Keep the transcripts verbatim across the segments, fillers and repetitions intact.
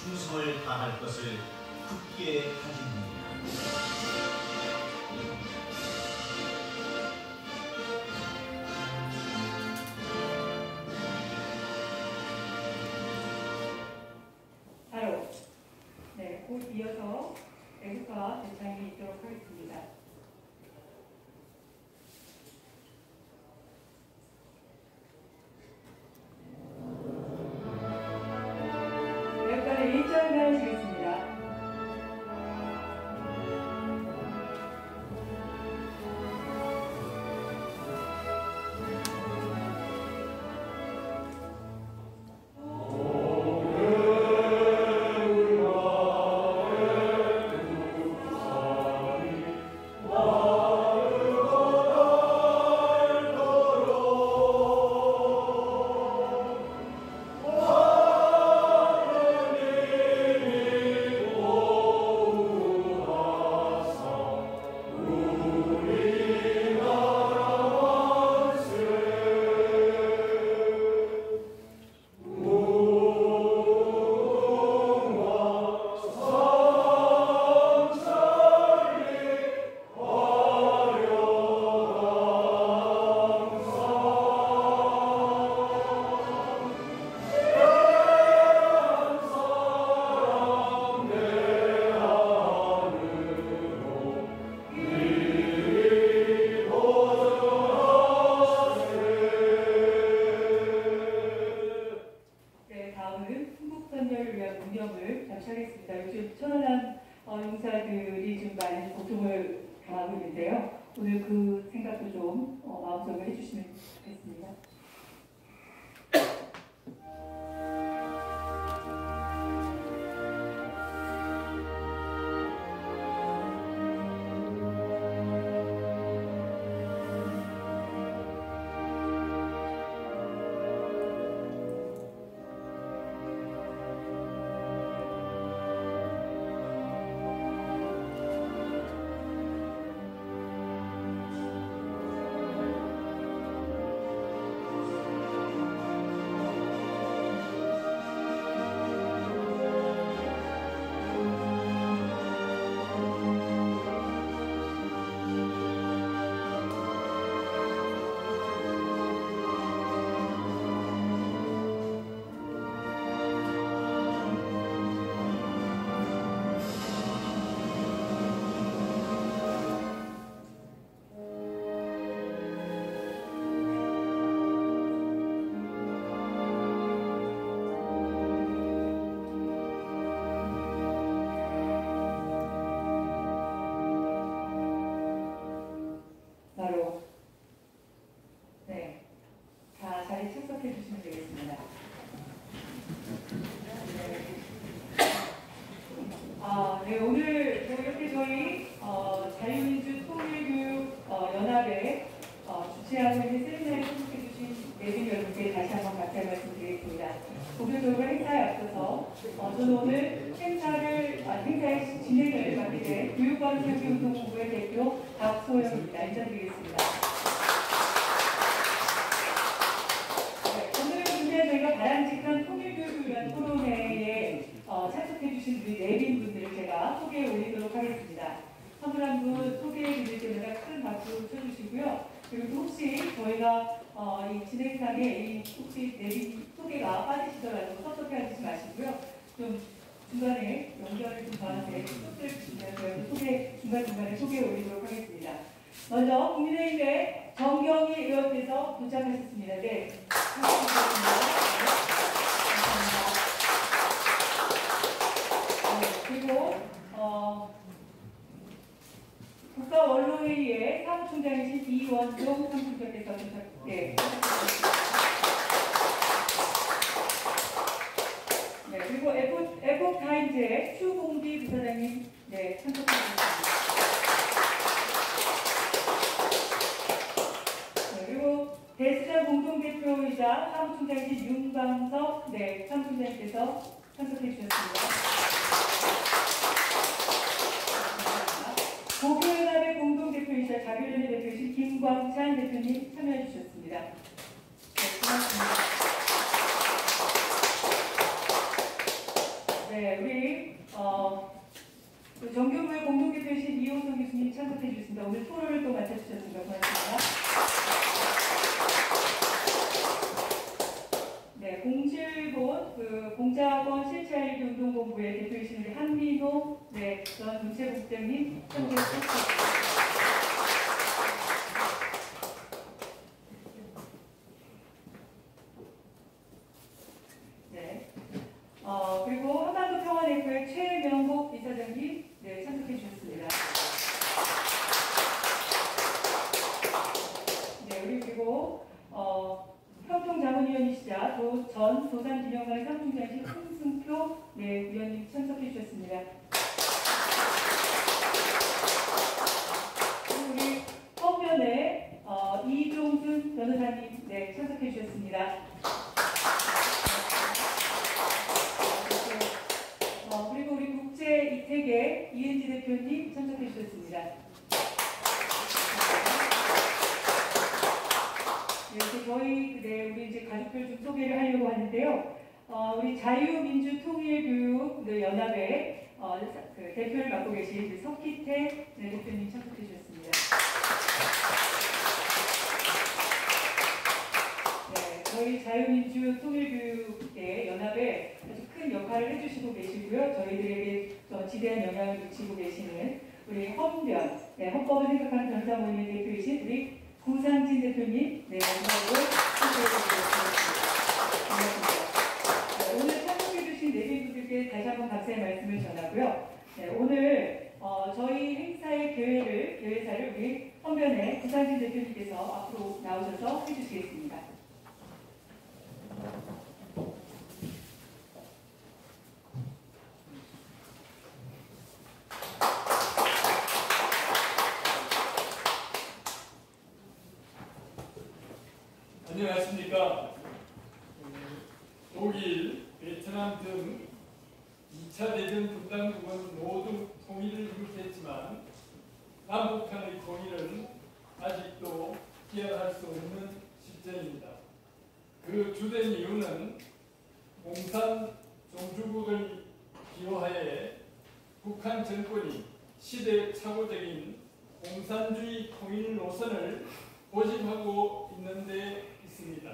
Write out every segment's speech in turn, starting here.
충성을 다할 것을 굳게 다짐합니다. 바로 네, 곧 이어서 애국가 대창이 있도록 하겠습니다. 애국가를 일 절만 주겠습니다. 용사들이 좀 많은 고통을 당하고 있는데요. 오늘 그 생각도 좀 어, 마음속에 해주시면 좋겠습니다. 바로 네, 자 자리 출석해 주시면 되겠습니다. 네, 아, 네 오늘 뭐 이렇게 저희 어, 자유민주 통일교육 어, 연합에 어, 주최하고 있는 세미나에 참석해 주신 내빈 여러분께 다시 한번 감사의 말씀드리겠습니다. 본격적으로 행사에 앞서서 어, 저는 오늘 행사를 아, 행사의 진행을 맡게 된 교육과학교육운동본부의 대표 박소영입니다. 인사드리겠습니다. 네, 오늘 근데 저희가 바람직한 통일교육을 위한 토론회에 어, 참석해 주신 우리 내빈 분들을 제가 소개해 올리도록 하겠습니다. 한 분 한 분 소개해 드릴 때마다 큰 박수 쳐주시고요. 그리고 혹시 저희가 어, 이 진행상에 이 혹시 내빈 소개가 빠지시더라도 섭섭해하지 마시고요. 좀 중간에 연결을 좀 저한테 소개를 주시면 저희도 소개, 중간중간에 소개해 올리도록 하겠습니다. 먼저 국민의힘의 정경희 의원께서 도착하셨습니다. 네. 감사합니다. 네, 그리고 어, 국가원로회의의 사무총장이신 이원종 사무총장께서 도착, 네. 네, 그리고 에포, 에포타임즈의 추봉기 부사장님, 네, 참석하셨습니다. 네, 그리고 대수자 공동대표이자 사무총장이신 윤광석, 네, 사무총장님께서 참석해 주셨습니다. 고교연합의 공동대표이자 자교연의 대표이신 김광찬 대표님 참여해 주셨습니다. 네, 고맙습니다. 네, 네, 우리 어, 정교부의 공동대표이신 이호성 교수님 참석해 주셨습니다. 오늘 토론을 또 맡아주셨습니다. 고맙습니다. 네, 공실본 그 공자학원 실차일기 운동본부의 대표이신 우리 한민호 네, 전 문체국장님 참석해 주셨습니다. 네. 어, 그리고 한반도 평화네트워크 최명복 이사장님 네, 참석해 주셨습니다. 네, 우리 그리고 어, 협동자문위원이시자 도, 전 도산기념관 사무총장이신 홍승표 네, 위원님 참석해 주셨습니다. 그리고 우리 헌변의 어, 이종순 변호사님 네, 참석해 주셨습니다. 어, 그리고 우리 국제이태계 이은지 대표님 참석해 주셨습니다. 네, 이제 저희 네, 우리 이제 가족들 좀 소개를 하려고 하는데요. 어, 우리 자유민주통일교육 네, 연합의 어, 그 대표를 맡고 계신 석기태 네, 대표님 참석해 주셨습니다. 네, 저희 자유민주통일교육의 연합에 아주 큰 역할을 해주시고 계시고요. 저희들에게 지대한 영향을 미치고 계시는 우리 헌변, 네, 헌법을 생각하는 변호사 모임의 대표이신 우리 구상진 대표님, 네, 감사하고 반갑습니다. 네, 오늘 참석해주신 내빈분들께 다시 한번 감사의 말씀을 전하고요. 네, 오늘 어, 저희 행사의 계획을, 계획사를 우리 헌변의 구상진 대표님께서 앞으로 나오셔서 해주시겠습니다. 안녕하십니까. 독일, 베트남 등 이 차 대전 분단국은 모두 통일을 이룩했지만 남북한의 통일은 아직도 기약할 수 없는 실정입니다. 그 주된 이유는 공산 종주국의 기호하에 북한 정권이 시대착오적인 공산주의 통일 노선을 고집하고 있는 데 있습니다.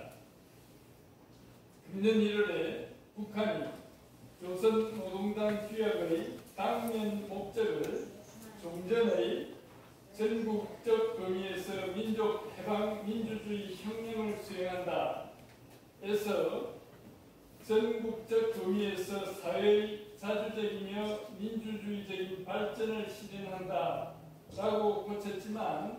금년 일월에 북한이 조선노동당 규약의 당면 목적을 종전의 전국적 범위에서 민족 해방 민주주의 혁명을 수행한다 에서 전국적 범위에서 사회의 자주적이며 민주주의적인 발전을 실현한다 라고 고쳤지만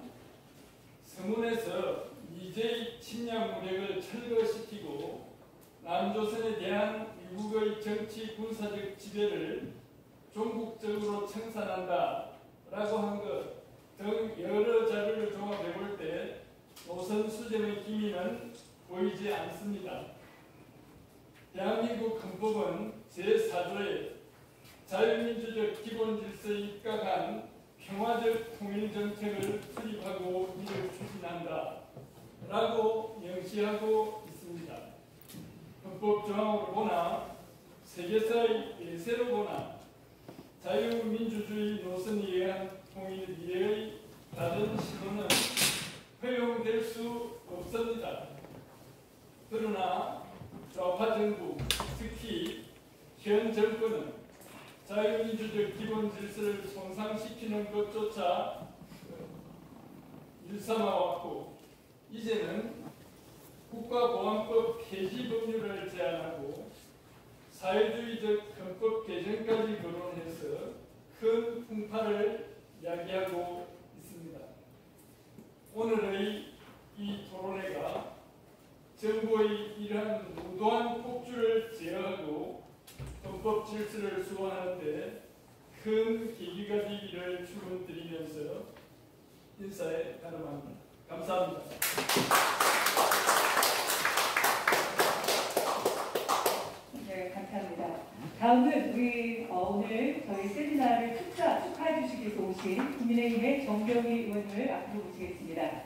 서문에서 미제의 침략 무력을 철거시키고 남조선에 대한 미국의 정치 군사적 지배를 종국적으로 청산한다 라고 한 것 등 여러 자료를 종합해 볼 때 노선 수정의 기미는 보이지 않습니다. 대한민국 헌법은 제사 조에 자유민주적 기본질서에 입각한 평화적 통일정책을 수립하고 이를 추진한다 라고 명시하고 있습니다. 헌법 조항으로 보나 세계사의 예세로 보나 자유민주주의 노선에 의한 통일 미래의 다른 시도는 허용될 수 없습니다. 그러나 좌파 정부, 특히 현 정권은 자유민주적 기본 질서를 손상시키는 것조차 일삼아왔고 이제는 국가보안법 폐지 법률을 제안하고 사회주의적 헌법 개정까지 거론해서 큰 풍파를 야기하고 있습니다. 오늘의 이 토론회가 정부의 이러한 무도한 폭주를 제어하고 헌법 질서를 수호하는 데 큰 계기가 되기를 축원드리면서 인사에 가름합니다. 감사합니다. 네, 감사합니다. 다음은 우리 어, 오늘 저희 세미나를 축하, 축하해 주시기 위해서 오신 국민의힘의 정경희 의원을 앞으로 모시겠습니다.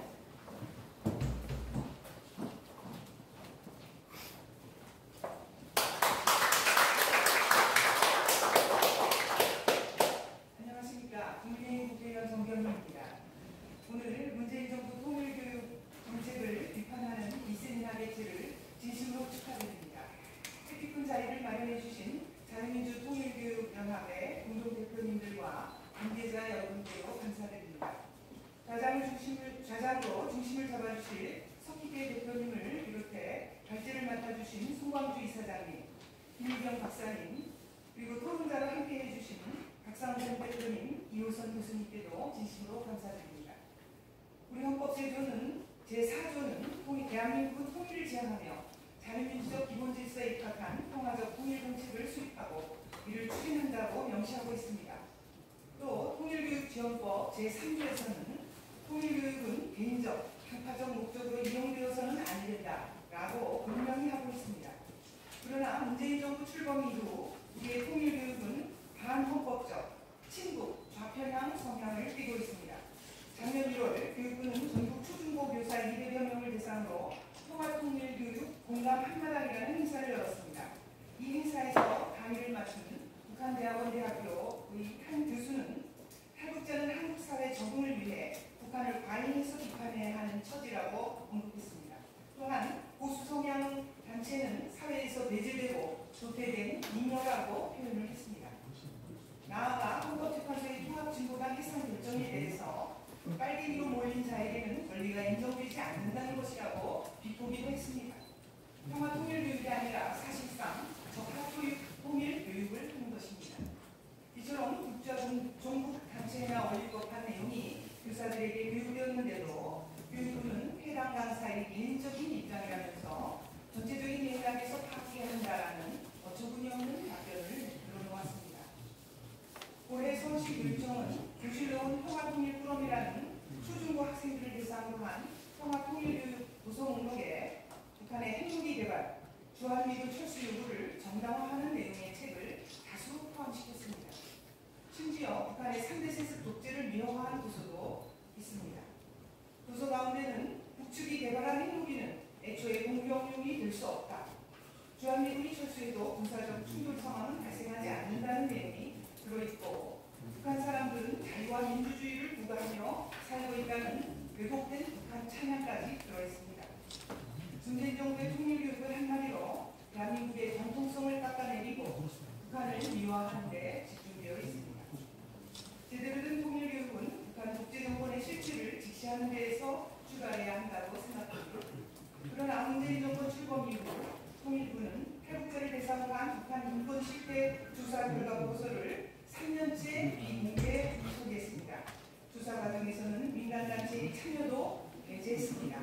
김유경 박사님, 그리고 토론자로 함께해 주신 박상준 대표님, 이호선 교수님께도 진심으로 감사드립니다. 우리 헌법제도는 제사 조는 대한민국은 통일을 지향하며 자유민주적 기본질서에 입각한 평화적 통일 정책을 수립하고 이를 추진한다고 명시하고 있습니다. 또 통일교육지원법 제삼 조에서는 통일교육은 개인적, 편파적 목적으로 이용되어서는 안 된다라고 분명히 하고 있습니다. 그러나 문재인 정부 출범 이후 우리의 통일교육은 반헌법적, 친북, 좌편향 성향을 띠고 있습니다. 작년 일월 교육부는 전국 초중고 교사 이백여 명을 대상으로 통합통일교육 공감 한마당이라는 행사를 열었습니다. 이 행사에서 강의를 맡은 북한대학원대학교의 한 교수는 탈북자는 한국 사회 적응을 위해 북한을 과잉해서 비판해야 하는 처지라고 언급했습니다. 또한 보수 성향 단체는 사회에서 배제되고 도태된 잉여라고 표현을 했습니다. 나아가 헌법재판소의 통합진보당 해산 결정에 대해서 빨갱이로 몰린 자에게는 권리가 인정되지 않는다는 것이라고 비꼬기도 했습니다. 평화통일교육이 아니라 사실상 적합통일교육을 하는 것입니다. 이처럼 국자 종북 단체나 어릴 법한 내용이 교사들에게 교육되었는데도 교육부는 해당 강사의 개인적인 입장이라면서 전체적인 맥락에서 파악해야 한다라는 어처구니 없는 답변을 들어놓았습니다. 올해 서울시 교육청은 교실로운 평화통일 프로그램이라는 초중고 학생들을 대상으로 한 평화통일교육 구성 목록에 북한의 핵무기 개발, 주한미군 철수 요구를 정당화하는 내용의 책을 다수 포함시켰습니다. 심지어 북한의 삼 대 세습 독재를 미화한 도서도 있습니다. 도서 가운데는 북측이 개발한 핵무기는 애초에 공격용이 될 수 없다. 주한미군이 철수해도 군사적 충돌 상황은 발생하지 않는다는 내용이 들어있고 북한 사람들은 자유와 민주주의를 부과하며 살고 있다는 왜곡된 북한 찬양까지 들어있습니다. 문재인 정부의 통일교육을 한마디로 대한민국의 정통성을 깎아내리고 북한을 미화하는 데 집중되어 있습니다. 제대로 된 통일교육은 북한 독재정권의 실체를 직시하는 데에서 출발해야 한다고 생각합니다. 그러나 문재인 정권 출범 이후 통일부는 탈북자를 대상으로 한 북한 인권 실태 조사 결과 보고서를 삼 년째 비공개 소개했습니다. 조사 과정에서는 민간단체의 참여도 배제했습니다.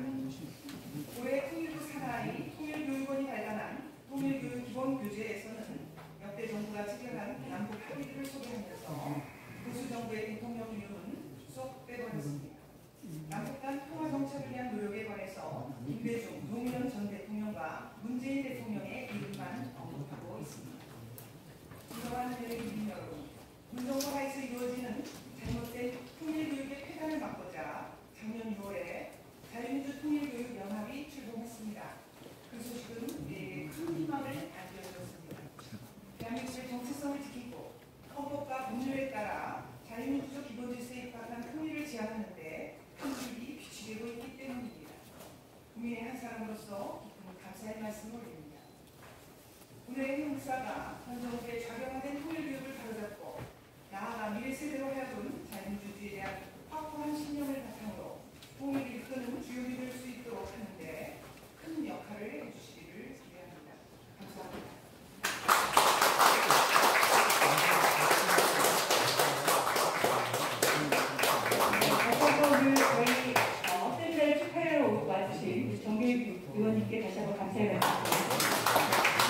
올해 통일부 산하의 통일교육원이 발간한 통일교육 기본교재에서는 역대 정부가 체결한 남북 합의를 소개하면서 보수정부의 대통령령은 쏙 빼버렸습니다. 남북 간 평화 정착을 위한 노력에 관해서 김대중, 노무현 전 대통령과 문재인 대통령의 이름만 언급하고 있습니다. 존경하는 여러분, 문정부 하에서 이루어지는 잘못된 통일교육의 폐단을 막고자 작년 유월에 자유민주 통일교육연합이 출범했습니다. 그 소식은 우리에게 큰 희망을 안겨주었습니다. 대한민국의 정체성을 지키고 헌법과 법률에 따라 자유민주적 기본질서에 입각한 통일을 지향하는데 큰 줄이 비치되고 있기 때문입니다. 국민의 한 사람으로서 깊은 감사의 말씀을 올립니다. 오늘의 행사가 현 정부의 좌경화된 통일교육을 바로잡고 나아가 미래 세대로 하여금 자유민주주의에 대한 확고한 신념을 바탕으로 통일을 이끄는 주역이 될 수 있도록 하는데 큰 역할을 해주시기를 기대합니다. 감사합니다. 오늘 저희 헛된달 축하하러 와주신 정교육 의원님께 다시 한번 감사의 말씀드립니다.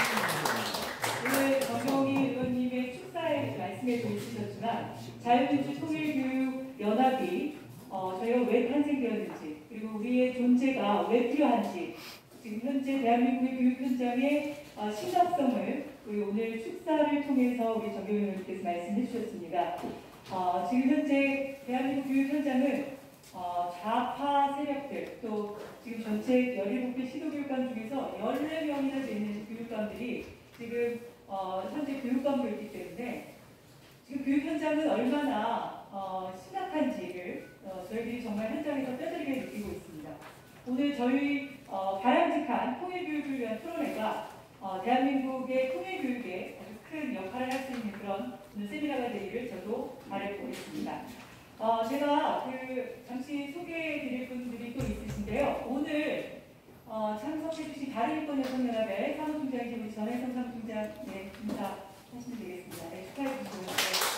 오늘 정경희 의원님의 축사에 말씀해 주셨지만 자유민주 통일교육연합이 어, 저희가 왜 탄생되었는지 그리고 우리의 존재가 왜 필요한지 지금 현재 대한민국의 교육 현장의 어, 심각성을 우리 오늘 축사를 통해서 우리 정경희 의원님께서 말씀해 주셨습니다. 어, 지금 현재 대한민국 교육 현장은 어, 좌파 세력들 또 지금 전체 열일곱 개 시도교육감 중에서 열네 명이나 되는 교육감들이 지금 어, 현재 교육감으로 있기 때문에 지금 교육 현장은 얼마나 어, 심각한지를 어, 저희들이 정말 현장에서 뼈저리게 느끼고 있습니다. 오늘 저희 어, 바람직한 통일교육을 위한 토론회가 어, 대한민국의 통일교육에 아주 큰 역할을 할 수 있는 그런 오늘 세미나가 되기를 저도 바라보겠습니다. 어, 제가 그 잠시 소개해 드릴 분들이 또 있으신데요. 오늘 어, 참석해주신 가르일권여성연합의 사무총장이신 우리 전혜성 사무총장, 네, 인사하시면 되겠습니다. 네, 축하해주시고요.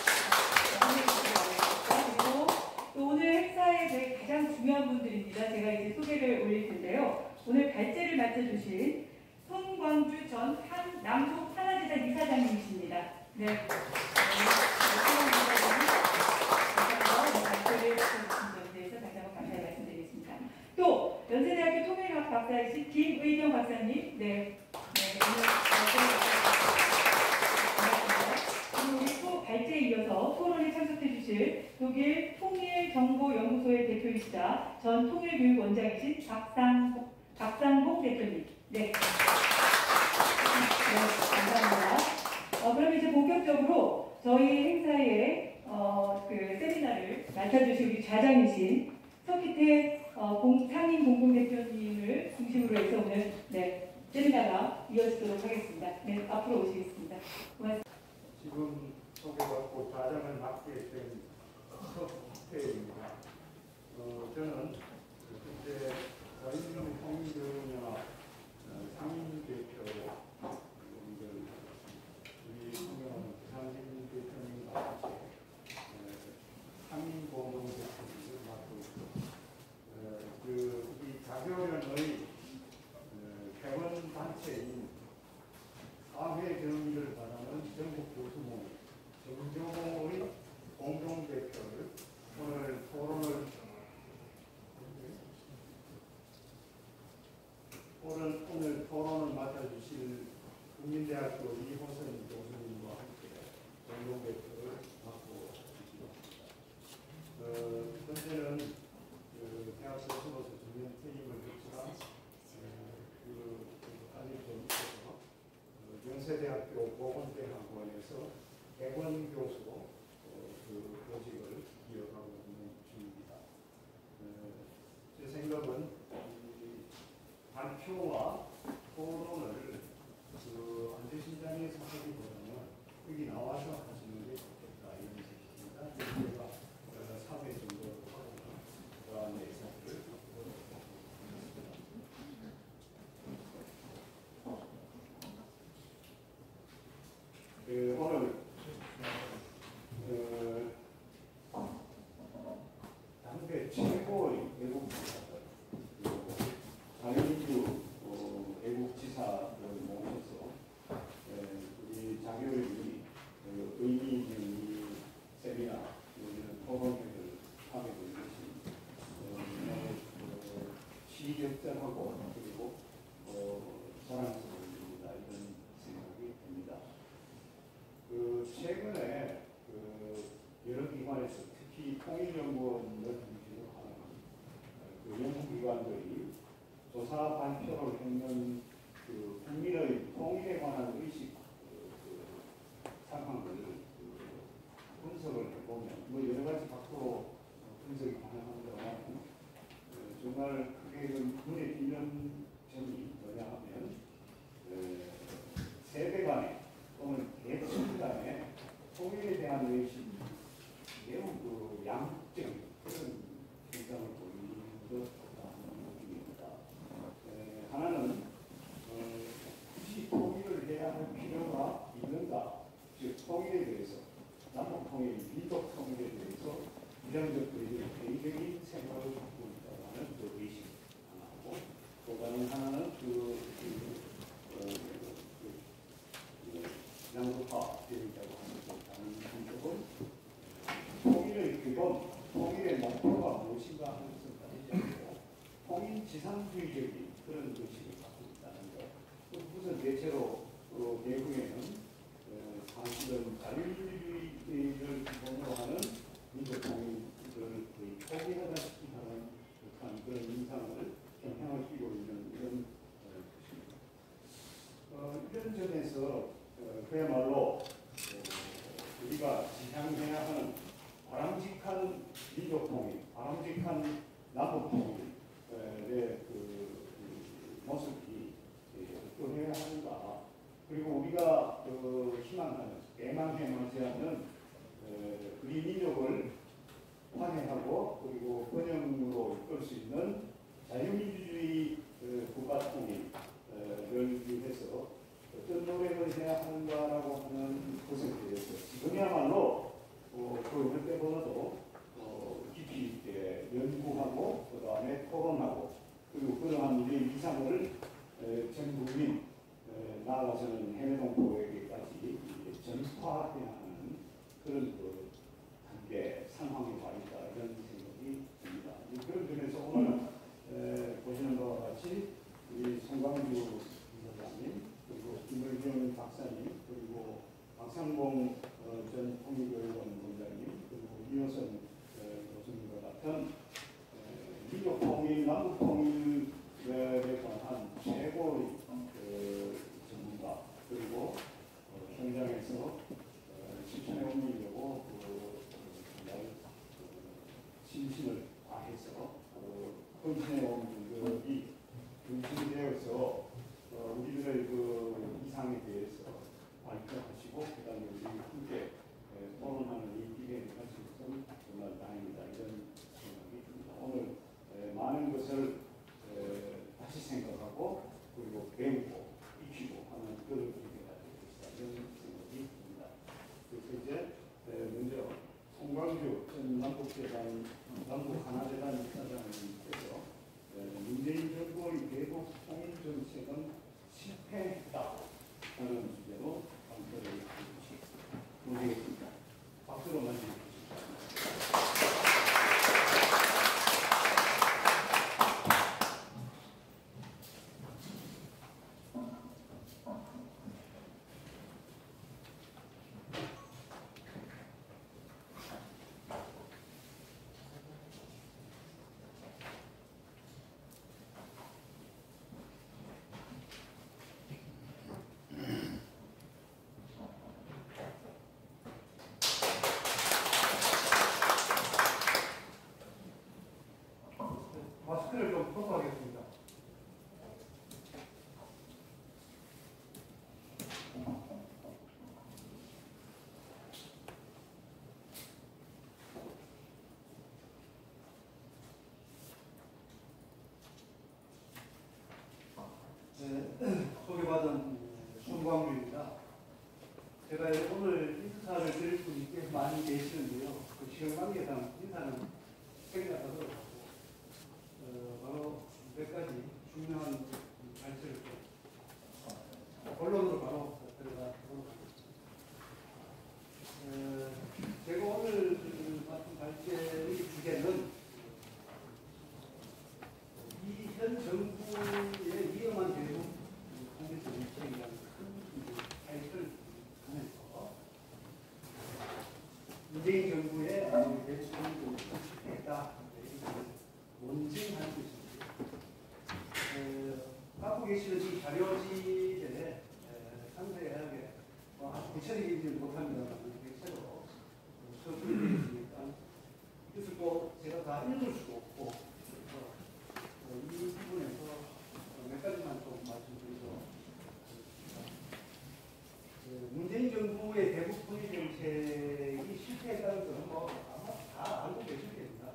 네, 그리고 또 오늘 행사에 저희 가장 중요한 분들입니다. 제가 이제 소개를 올릴 텐데요. 오늘 발제를 맡아주신 손광주 전 한, 남북 하나재단 이사장님이십니다. 네. 네. 발제를 맡아주신 점에 대해서 다시 한번 감사의 말씀드리겠습니다. 또 연세대학교 통일학 박사이신 김의경 박사님, 네, 네, 오늘 그리고 우리 또 발제에 이어서 토론에 참석해주실 독일 통일정보연구소의 대표이시자 전 통일교육원장이신 박상 박상복 대표님, 네, 네, 감사합니다. 어, 그럼 이제 본격적으로 저희 행사에 어, 그 세미나를 맡아주실 우리 좌장이신 서기태 어, 공, 상임 공동대표님을 중심으로 해서 오늘 네, 세미나가 이어지도록 하겠습니다. 네, 앞으로 오시겠습니다. 고맙습니다. 지금 소개받고 좌장을 맡게 된 서기태입니다. 어, 저는 그때 자유민주 통일연합 상임대표로 우리 성경 부산진 대표님과 같이 상임공동대표를 맡고 있고, 그 우리 자교련의 개원 단체인 사회 정의를 바라는 전국 교수모 정교모의 공동대표를 오늘 토론을 오늘, 오늘 토론을 맡아주실 국민대학교 이호선 교수님과 함께 공동대표를 맡고 있습니다. 어, 현재는 그 대학 교수로서 중요한 책임을 졌지만 그, 그 아직 좀 있어서 어, 연세대학교 보건대학원에서 백원 교수로 어, 그 보직을 이어가고 있는 중입니다. 어, 제 생각은 발표와 토론을 그 안대신장에서 하기보다는 여기 나와서 하시는 게 좋겠다 이런 생각입니다. 제가 삼 회 정도 하고 그 다음에 의사를 그 오늘 그 당대 최고의 외국지사들 자유민주 어, 애국지사를 모셔서 에, 우리 자교련이 어, 의미 있는 이 세미나 이런 토론회를 하게 된 것이 어, 어, 시적절하고 그리고 어, 자랑스러운 일이다 이런 생각이 듭니다. 그 최근에 그 여러 기관에서 특히 통일연구원을 중심으로 하는 그 연구기관들이 조사 발표를 했는 그 국민의 통일에 관한 의식 그, 그 상황을 그 분석을 해보면 뭐 여러 가지 밖으로 분석이 가능합니다만 그 정말 크게 눈에 띄는 점이 뭐냐 하면 그 세대 간에 또는 계층 간에 통일에 대한 의식이 매우 그 양적 그런 현상을 보이는 것 하나는 어, 굳이 통일을 해야 할 필요가 있는가, 즉 통일에 대해서 남북 통일, 민족 통일에 대해서 이런 것들이 개인적인 생각을 갖고 있다는 그 의식 하나고, 또 다른 하나는 그, 그, 어, 그, 그 양극화 되어있다고 하는 다른 한쪽은 통일의 기본, 통일의 목표가 무엇인가 하는 것을 가지지 않고 통일 지상주의적인 그런 의식을 갖고 있다는 것. 우선 대체로 어, 대구에는 어, 사실은 자유민주주의를 기본으로 하는 민족 통일을 거의 포기하다시피 하는 듯한 그런 인상을 경향을 띠고 있는 이런 어, 것입니다. 어, 이런 점에서 어, 그야말로 어, 우리가 지향해야 하는 바람직한 민족 통일, 바람직한 남북 통일의 그 모습이 어떠해야 하는가. 그리고 우리가 그 희망하는, 애망해망지하는 우리 민족을 환영하고 그리고 번영으로 이끌 수 있는 자유민주주의 국가 우리 이상을 전 국민 나아가서는 해외 동포에게까지 전파해야 하는 그런 그 단계 상황에 와 있다 이런 생각이 듭니다. 그런 점에서 오늘 에, 보시는 것과 같이 우리 송광주 이사장님 그리고 김의경 박사님 그리고 박상봉 어, 전 통일교육원 원장님 그리고 이호선 교수님과 같은 민족 통일, 남북 통일에 관한 최고의 그 전문가 그리고 어, 현장에서 어, 실천에 옮기려고 그, 정말 그, 신신을 다해서 그, 헌신해 온 분들이 중심이 되어서 어, 우리들의 그 이상에 대해서 발표하시고 그다음에 우리 함께 에, 토론하는 이 기회를 가질 것은 정말 다행이다 이런 생각이 듭니다. 오늘 에, 많은 것을 에, 다시 생각하고 그리고 배우고 익히고 하는 그런 기회가 되겠다 이런 생각이 듭니다. 그래서 이제 에, 먼저 송광주 전 남북재단 남북 하나재단 이사장님께서 문재인 정부의 대북 통일 정책은 실패했다 하는 주제로 발표를 해주시겠습니다. 박수로 맞이해 주십시오. 마스크를 좀 벗어하겠습니다. 네, 소개받은 송광주입니다. 제가 오늘 인사를 드릴 분이 꽤 많이 계시는데요. 그 시간 관계상 인사는 생략하도록 하고 어, 바로 몇 가지 중요한 발표를 본론으로 바로 들어가도록 하겠습니다. 어, 제가 오늘 맡은 발제의 주제는 이 현 정부의 위험한 대북 통일 정책이라는 큰 타이틀을 하면서 문재인 정부의 대북 통일 정책을 실패했다. 논증하는 것입니다. 갖고 계시는 이 자료지에 상세하게 아주 구체적이지 못합니다만 대체로 서술이 되어 있으니까 이것을 또 제가 다 읽을 수도 없고 그래서 이 부분에서 몇 가지만 좀 말씀드리도록 하겠습니다. 문재인 정부의 대북 통일 정책이 실패했다는 것은 뭐 아마 다 알고 계실 겁니다.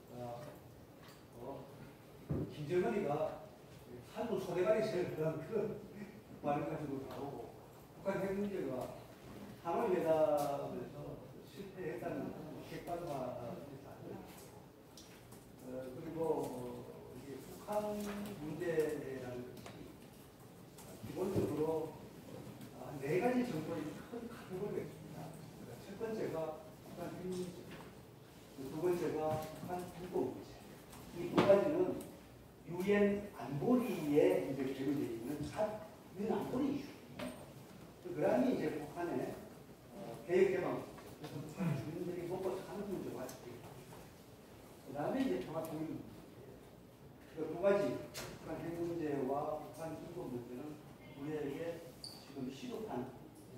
어, 김정은이가 한국 소대가리 제일 그런 그런 말을 가지고 나오고 북한 핵 문제가 한월 회담에서 실패했다는 객관화되지 않는 어, 그리고 어, 이게 북한 문제라는 것이 기본적으로 한 네 가지 정도의 큰 카테고리가 있습니다. 첫 번째가 북한 핵 문제, 두 번째가 북한 불법 문제. 이 두 가지는 유엔 안보리에 이제 제기되어 있는 유엔 안보리 이슈. 그 다음에 이제 북한의 어, 개혁 개방, 그래서 북한 주민들이 먹고 사는 문제가 있고, 그 다음에 이제 평화 통일 문제. 그 두 가지 북한 핵 문제와 북한 불법 문제는 우리에게 지금 시급한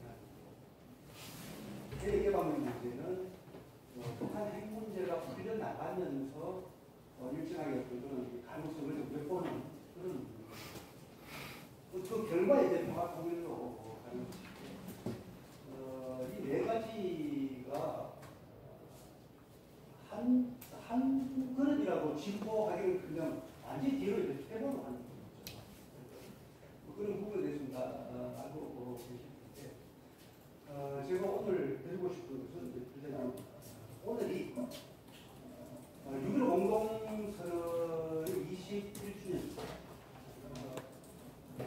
개혁 개방 문제는 어, 북한 핵 문제가 풀려 나가면서 어, 일정하게 그런 가능성을 좀 엿보는 그런 그 결과에 이제 평화 통일로 가는 것이고 어, 이 네 가지가 한, 한 그릇이라고 진보하기는 그냥 완전히 뒤로 이제 퇴보로 하는 거죠. 뭐 그런 부분에 대해서 다 어, 알고 계실 텐데 어, 제가 오늘 드리고 싶은 것은 일단 오늘이 육일 공동선언 이십일 주년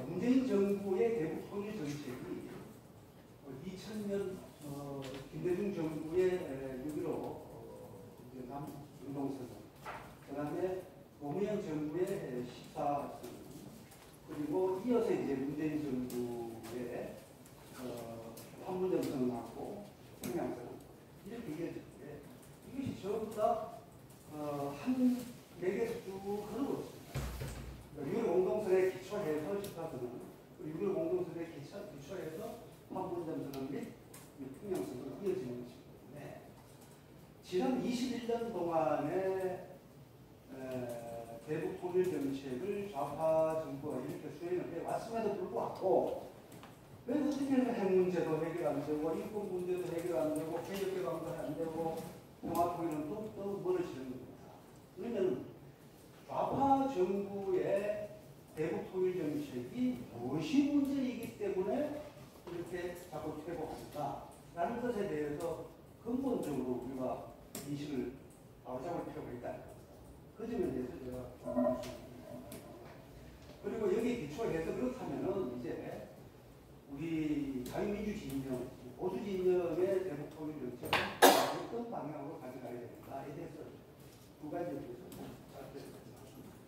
문재인 정부의 대북 통일 정책이 이천 년 어, 김대중 정부의 육점일오 어, 남중동선, 그 다음에 노무현 정부의 십사 선, 그리고 이어서 이제 문재인 정부의 어, 판문점 선언하고 평양선 이렇게 이어졌는데 이것이 전부 다 어, 한 맥에서 쭉 흐르고 있습니다. 유일 공동선에 기초해서 십사 선언, 그리고 유일 공동선에 기초해서 판문점 선언 및 평양선언 이어지는 것이기 때문에 지난 이십일 년 동안의 에, 대북 통일 정책을 좌파 정부가 이렇게 수행을 해왔음에도 불구하고 왜 어떻게 해서 핵 문제도 해결 안 되고 인권 문제도 해결 안 되고 개혁 개방도 안 되고 평화 통일은 또, 또 멀어지는 겁니다. 그러면 좌파 정부의 대북 통일 정책이 무엇이 문제이기 때문에 이렇게 자꾸 퇴보한다라는 것에 대해서 근본적으로 우리가 인식을 바로잡을 필요가 있다는 겁니다. 그 점에 대해서 제가 말씀드립니다. 그리고 여기 기초해서 그렇다면은 이제 우리 자유민주 진영, 보수 진영의 대북 통일 정책을 어떤 방향으로 가져가야 되는가에 대해서 두 가지에 대해서 말씀드리겠습니다.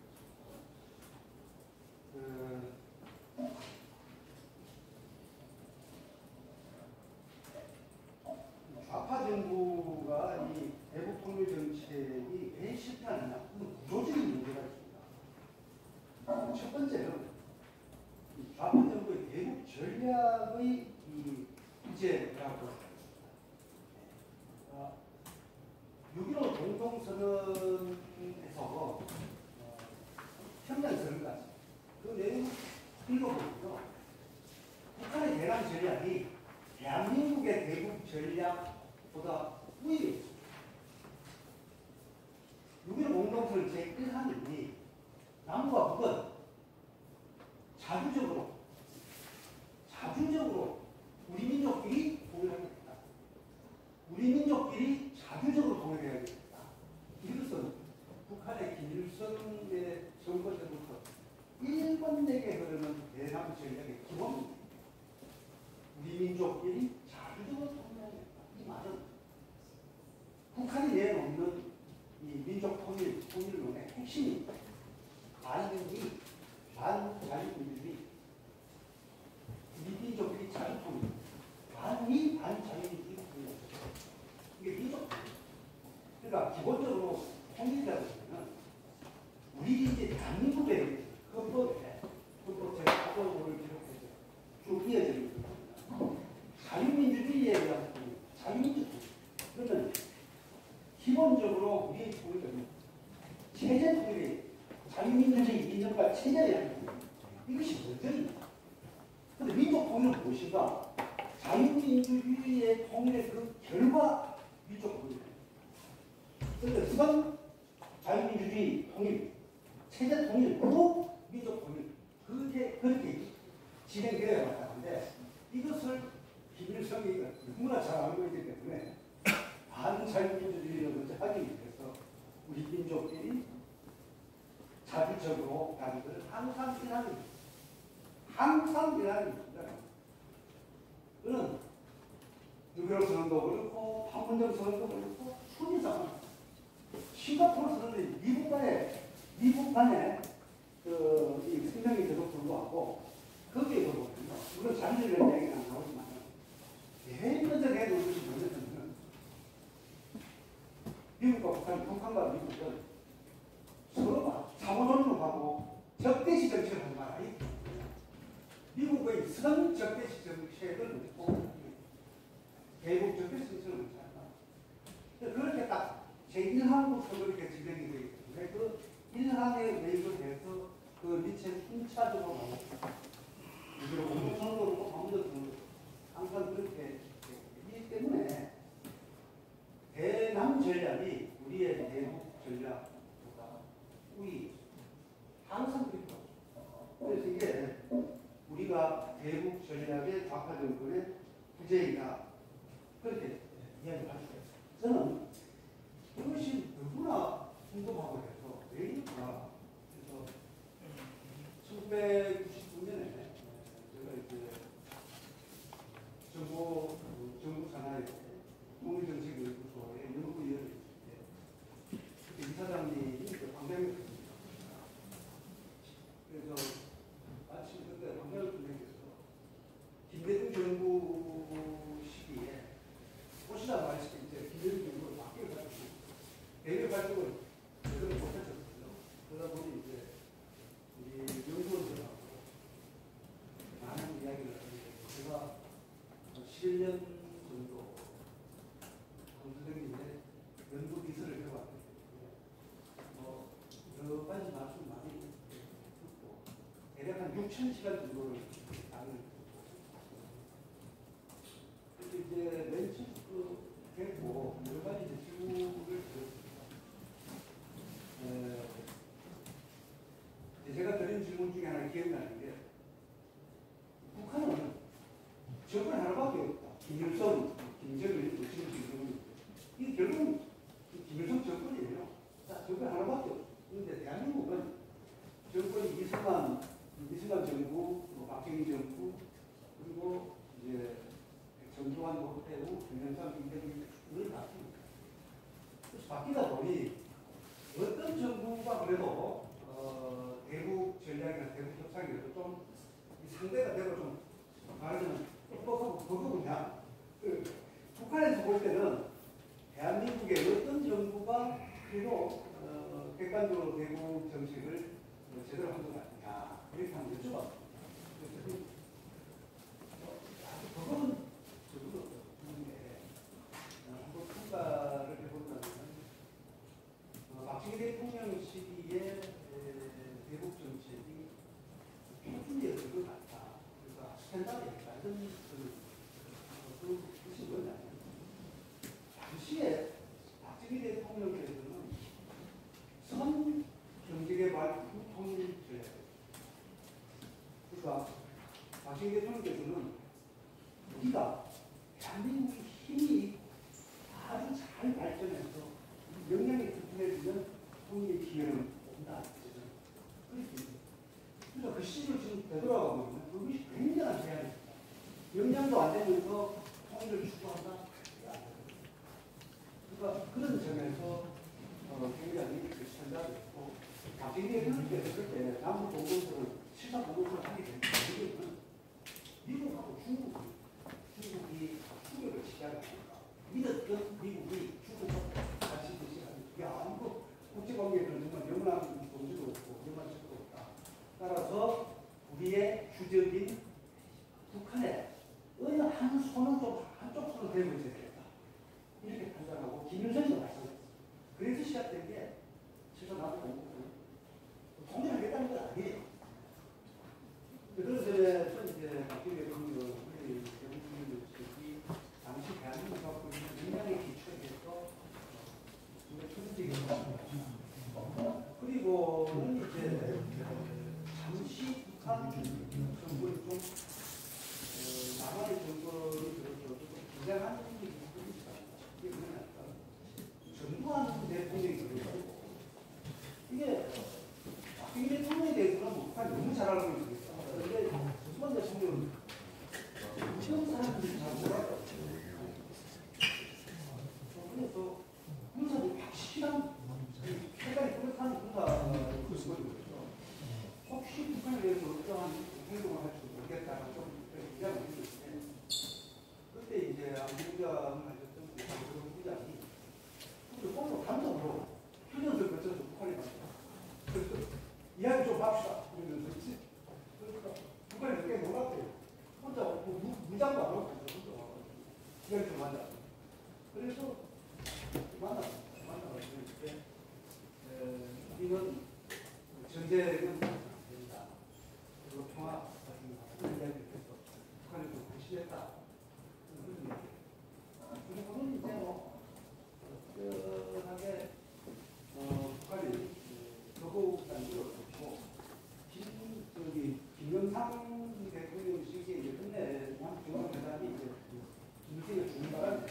그, 좌파 정부가 이 대북 통일 정책이 왜 실패하느냐? 구조적인 문제가 있습니다. 첫 번째는 좌파 정부의 대북 전략의 이 문제라고 어, 육점일오 공동선언에서 어, 평양선언까지 그 내용 읽어보면요. 북한의 대남 전략이 대한민국의 대북 전략보다 우위에 있습니다. 육점일오 공동선언 제일 항이 남과 북은 자주적으로 자주적으로 우리 민족끼리 통일하겠다. 우리 민족끼리 자주적으로 통일해야겠다. 이것은 북한의 김일성의 선거 때부터 일관되게 흐르는 대남 전략의 기본입니다. 우리 민족끼리 자주적으로 통일하겠다. 이 말은 북한이 내놓는 이 민족 통일, 통일론의 핵심입니다. 반민이, 반자유민주주의, 우리 민족끼리 자주통일, 반미, 반자유민주주의 통일. 이게 민족 통일. 그러니까 기본적으로 통일이라고 하면 우리 이제 대한민국의 헌법에, 헌법 제사법을 기록해서 쭉 이어지는 겁니다. 자유민주주의에 대한 통일, 자유민주주의. 그러면 기본적으로 우리의 통일은 체제 통일이 자유민주주의 이념과 체제를 하는 겁니다. 이것이 먼저입니다. 그런데 민족 통일은 무엇인가? 자유민주주의의 통일의 그 결과 민족 통일입니다. 그런데 우선 자유민주주의 통일, 체제 통일, 그리고 민족 통일, 그렇게 그렇게 진행되어야 마땅한데 이것을 김일성이 누구나 잘 알고 있기 때문에 반자유민주주의를 먼저 하기 위해서 우리 민족끼리 자주적으로 가기를 항상 일하는 항상 일하는 겁니다. 그는 육점일오 선언도 그렇고 판문점 선언도 그렇고 순위상 싱가포르 선언이 미국 간에 미국 간에 그, 이 생명이 되도 불구하고 거기에 보면요. 물론 자유주의 얘기는 안 나오지만 제일 먼저 내놓은 것이 뭐냐면 미국과 북한, 북한과 미국은 서로가 상호존중하고 적대시 정책을 하지 마라. 미국의 선 적대시 정책을 놓고 대북 적대시 정책을 놓지 않나. 그렇게 딱 제일 항부터 그렇게 진행이 되기 때문에 그 일항에 매입을 해서 그 밑에 순차적으로 나오고 그리고 공동선언도 그렇고 방문도 항상 그렇게 되기 때문에 대남 전략이 우리의 대북 전략보다 우위 항상 그렇죠. 그래서 이게 우리가 대북 전략의 좌파 정권의 부재이다 그렇게 이야기를 하죠. 저는 이것이 누구나 궁금하고 해서 왜 이럴까. 그래서 천구백구십구 년에 대외 활동을 제대로 못하셨거든요. 그러다 보니 이제 우리 연구원들하고 많은 이야기를 하는데 제가 십일 년 정도 선생님의 연구 비서를 해왔기 때문에 뭐 여러 가지 말씀 많이 듣고 대략 한 육천 시간 정도를 강의를 듣고 이제 맨 처음 그 했고 여러 가지 이제 질문을 에, 제가 드린 질문 중에 하나 기억나는 게 북한은 정권 하나밖에 없다. 김일성, 김정일, 지금 김정일. 이 결국은 김일성 정권이에요. 자, 정권 하나밖에 없어. 그런데 대한민국은 정권이 이승만, 이승만 정부, 뭐 박정희 정부, 그리고 이제 전두환, 노태우, 김영삼, 김대중 늘 바뀝니다. 그래서 바뀌다 보니 어떤 정부가 그래도 어, 대북 전략이나 대북 협상에서 좀 상대가 되고 좀 말하자면 똑똑하고 버거우냐. 그, 북한에서 볼 때는 대한민국의 어떤 정부가 그래도 어, 객관적으로 대북 정책을 어, 제대로 한 것 같냐. 이렇게 한번 여쭤봤습니다. 그래서 아주 버거운 적은 없는데 한번 평가를 해본다면 어, 박정희 대통령 시기에 대북 정책이 표준이었던 것 같다. 그러니까 스탠다드 완전 그 뜻이 뭐냐면 당시에 박정희 대통령께서는 선 경제개발 통일 전략. 그러니까 박정희 대통령께서는 우리가 대한민국의 힘이 아주 잘 발전해서 역량이 튼튼해지면 통일의 기회는 온다. 그래서 그 시를 지금 되돌아가보면 그것이 굉장한 제한입니다. 역량도 안 되면서 통일을 추구한다? 그러니까 그런 점에서 어, 굉장히 그 스탠다드였고 박정희 대통령께서 그때 남북 공동선을 실사 공동선을 하게 된 이유는 미국하고 중국이 중국이 추격을 시작하니까 믿었던 미국이 중국과 같이 시작하니까 야 이거 국제관계에는 정말 영원한 동지도 없고 영원한 적도 없다. 따라서 우리의 주적인 북한에 어느 한 손은 좀 한쪽 손을 대고 있어야 되겠다. 이렇게 판단하고 김일성도 마찬가지였어요. 그래서 시작된 게 실제 나도 공부는 통일하겠다는 건 아니에요. 그래서 이제 박정희 대통령이 대통령이 당시 대한민국 갖고 있는 역량의 기초에서 초전적인 그리고는 이제 잠시 북한 정부를 좀 어, 남한의 정권이 들어서 좀 긴장한 부분이 있습니다. 이게 뭐냐면 전두환 대통령이 그러고 이게 박정희 대통령에 대해서는 북한이 너무 잘 알고 있습니다. 그런데 전두환 대통령은 처음 사람들이 잘 몰라요. 그래서 군사들이 확실한 세간이 그렇다는 군사를 그거거든요. 혹시 북한에 대해서 어떠한 행동을 할지 모르겠다는 좀 기자가 있는데 그때 이제 안보부장을 하셨던 그런 부장이 꼭 단독으로 휴전을 거쳐서 북한에 갔다. 그래서 이야기 좀 합시다. 그러면서 그러니까 북한이 꽤 놀랐대요. 혼자 뭐 무장도 안 하고 혼자 와가지고 이야기 좀 하자. 그래서 만났어요. 만나가지고 이제 우리는 전쟁은 된다. 그리고 평화 같은 이야기를 해서 북한이 좀 확실했다. 그런 얘기예요. 그리고는 이제 뭐 특별하게 어, 북한이 더욱 단계였고 저기 김영삼 대통령 시기에 이제 끝내 중앙회담이 이제 김일성이 죽는 바람에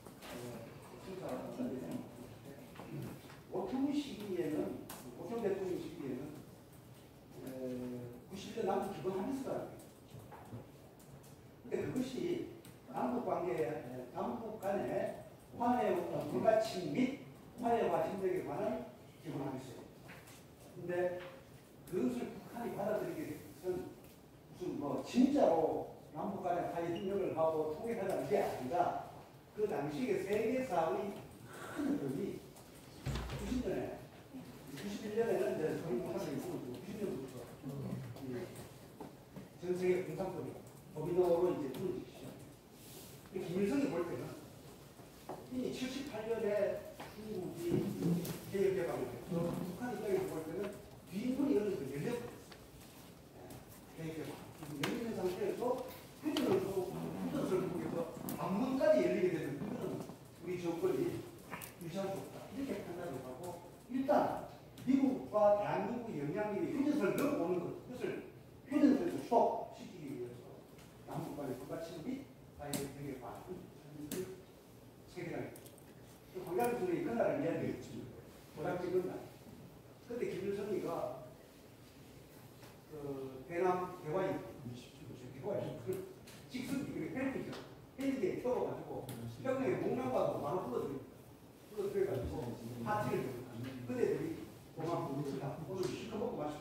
오평 시기에는 오평 대통령 시기에는 구십 년 남북 기본 합의서가 근데 그것이 남북 관계 남북 간의 화해와 불가침 및 화해와 협력에 관한 기본 합의서예요. 근데 그것을 북한이 받아들이게 돼서는 무슨 뭐 진짜로 남북 간의 화해 협력을 하고 통일하자는 게 아니라 그 당시에 세계사의 큰 흐름이 구십칠 년에는 이제 소위 공산당이 있고 구십 년부터 전 세계 공산권이 도미노로 이제 무너지기 시작해요. 김일성이 볼 때는 이미 칠십팔 년에 중국이 개혁개방을 했죠. 북한 입장에서 볼 때는 뒷문이 어느 정도 열렸거든요. 개혁개방. 열리는 상태에서 휴전을 또 휴전을 통해서 반문까지 열리게 되는 이거는 우리 정권이 유지할 수 없다. 이렇게 판단을 하고 일단 미국과 대한민국의 영향력이 휴전선을 넘어오는 것, 이것을 휴전선에서 스톱시키기 위해서 남북 간의 불가침 및 자유의 반응, 세계당 황교안 대통령이 그날을 이야기했지. 도당지 그날. 그때 김일성이가 그 대남 대화인 대화인 그 직선이 그게 헬기죠. 헬기에 떠가지고 평양에 공항과도 많은 불러들이 불러들여가지고 파티를 들고 그대들이 공항 공항을 다 오늘 시커 먹고 마시고.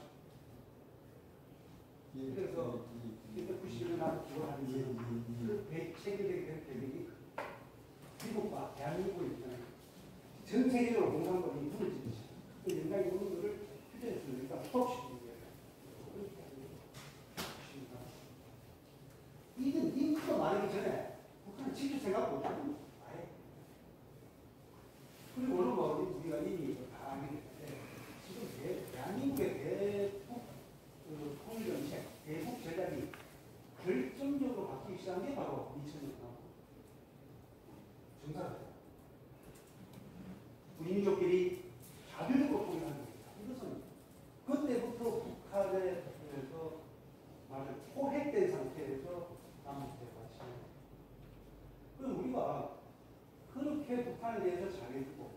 그래서 구십 년 나도 기원하는데 그 세계적인 대국이 미국과 대한민국의 입장에 전 세계적으로 공산권이 무너지는 시간. 그 연장이 오는 것을 휴전에서 일단 스톱시키기 위해서 그렇게 하는 이든 인기가 많기 전에 북한은 지킬 생각도 없고 아예. 그리고 오늘 뭐 우리가 이미 다 알게 됐는데 지금 대, 대한민국의 대북 그 통일정책, 대북 전략이 결정적으로 바뀌기 시작한 게 바로 이천 년 정사입니다. 우리 민족끼리 자주적으로 통일하는 겁니다. 이것은 그때부터 북한에 대해서 말을 포획된 상태에서 남북대화가 시작합니다. 그럼 우리가 그렇게 북한에 대해서 잘해주고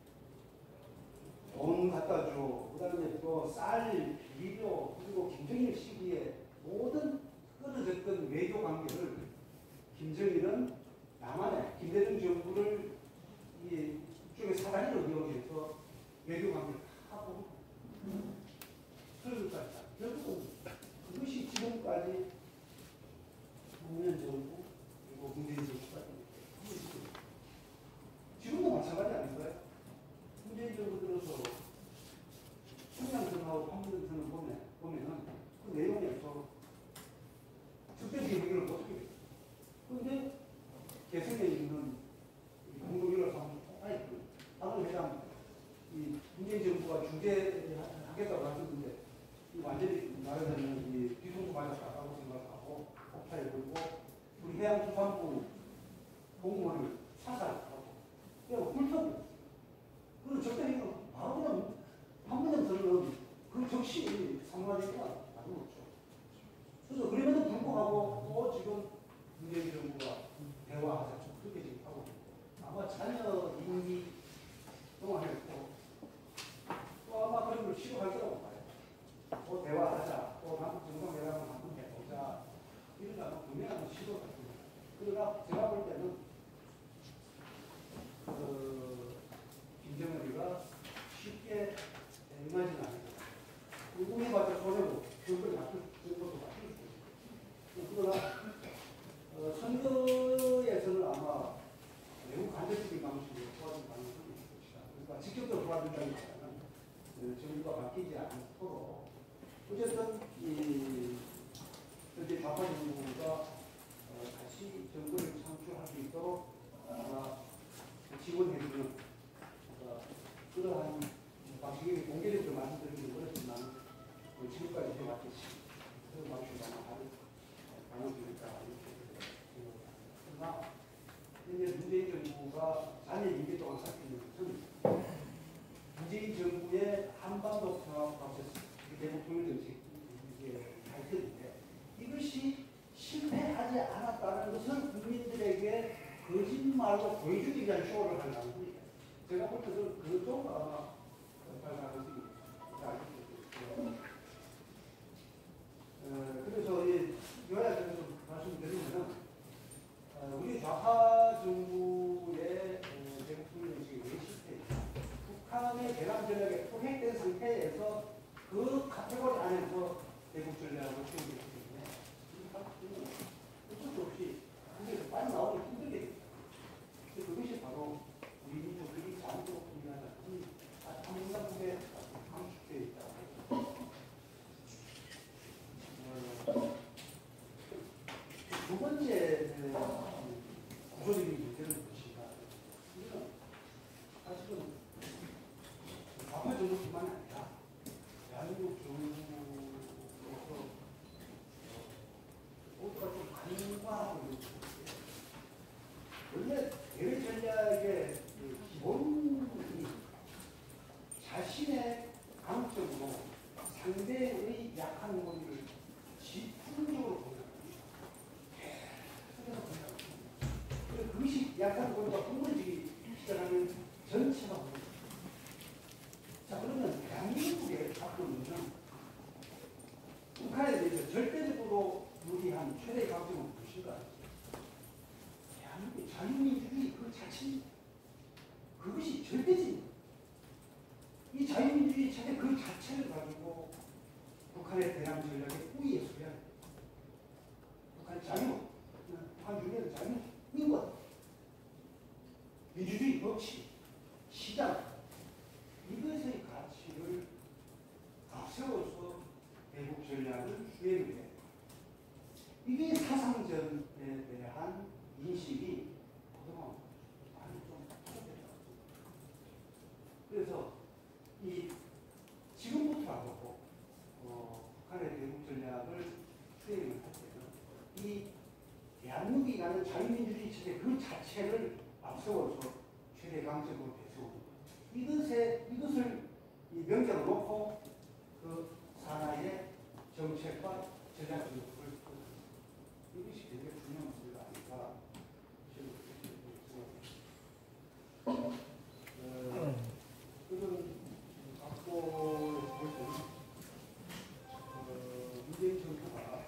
돈 갖다 줘, 그 다음에 또 쌀, 비료, 그리고 김정일 시기에 모든 끊어졌던 외교 관계를 김정일은 남한에 김대중 정부를 이쪽에 사다리로 이용해서 외교 관계를 하고 그러니까 결국은 그것이 지금까지 노무현 정부 그리고 문재인 정부가 지금도 마찬가지 아닌가요? 문재인 정부 들어서 평양선하고 판문점선을 보면 보면은 그 내용에서 적대적인 해결을 못하게 돼요. 그런데 개성에 있는 공동연합 사무소 아니 방울회장 이 문재인 정부가 중재하겠다고 하셨는데 완전히 말하자면 이 뒤통수 맞았다고 생각하고 폭파해 버리고 우리 해양수산부 공무원을 사살하고 그냥 불태우고 그런 적대행위는 바로 그냥 판문점선은 그 적시 상관이니까 아주 없죠. 그래서 그럼에도 불구하고 또 지금 문재인 정부가 대화하자 그렇게 지금 하고 아마 자녀 임기 동안에 또, 또 아마 그런 걸 시도할 거라고 봐요. 또 대화하자, 또 남북 정상회담을 한번 해보자 이런 거 아마 분명한 시도가 있습니다. 그러나 제가 볼 때는 그 김정은이가 쉽게 응하지는 않을 거다. 궁금해봤자 손해고 결국에 바뀔 것도 바뀔 수 있고 그러나 어, 선거에서는 아마 매우 간접적인 방식으로 도와줄 가능성이 있을 것이다. 그러니까 직접적으로 도와준다기보다는 어, 정부가 바뀌지 않도록 어쨌든 이 현재 좌파 정부가 어, 다시 정부를 창출할 수 있도록 아마 지원해주는 어, 그러한 방식이 공개적으로 말씀드리는 어렵지만 어, 지금까지 해왔듯이 그런 방식으로 아마 다른 방식이니까 이렇게 생각합니다. 그러나 현재 문재인 정부가 자녀 임기 동안 살피는 것은 문재인 정부의 한반도 평화 프로세스, 대북 통일 정책 이게 발전인데 이것이 실패하지 않았다는 것을 국민들에게 거짓말로 보여주기 위한 쇼를 하려는 거예요. 제가 볼 때는 그쪽 아마 발가능성이 있다. 그래서 요약해서 말씀드리면은 어, 우리 좌파 정부의 어, 대북 통일 정책이 왜 실패했냐? 북한의 대남 전략에 포획된 상태에서 그 카테고리 안에서 대북 전략을 세우기 때문에 어쩔 수 없이 한국에서 빨리 나오기 힘들게 됩니다. 그것이 바로 우리 민족들이 자유로 통일하는 한국의 번째 어, 구조적인 문제는 무엇인가? 이거는 사실은 좌파 정부뿐만 아니라 대한민국 정부로서 모두가 좀 간과하고 있는 거예요. 원래 대외 전략의 그 기본이 자신의 강점으로 상대의 약한 부분을 집중적으로 보는 거예요. 그것이 약한 부분과 흥분지기 시작하면 전체가 보는 거예요. 자, 그러면 대한민국의 앞으로는 북한에 대해서 절대적으로 유리한 최대 강점은 무엇인가? 대한민국의 자유민주주의 그 자체입니다. 그것이 절대적입니다. 이 자유민주주의 체제 그 자체를 가지고 북한의 대남 전략의 뿌리에 서야 합니다. 북한 자유, 북한 주변의 자유, 인권, 민주주의 법치, 시장, 이것의 가치를 앞세워서 대북 전략을 수행해. 이게 사상전에 대한 인식이 그동안 많이 좀 부족했다. 그래서 이 지금부터라도 어, 북한의 대북 전략을 수행을 할 때는 이 대한민국이 가는 자유민주주의 체제 그 자체를 앞세워서 최대 강점으로 대세우는 이것에 이것을 이 명제로 놓고 그 산하의 정책과 전략 전략을 이것이 되게 중요한 문제가 아닐까 생각합니다. 이거는 각도에서 볼 때는 문재인 정부가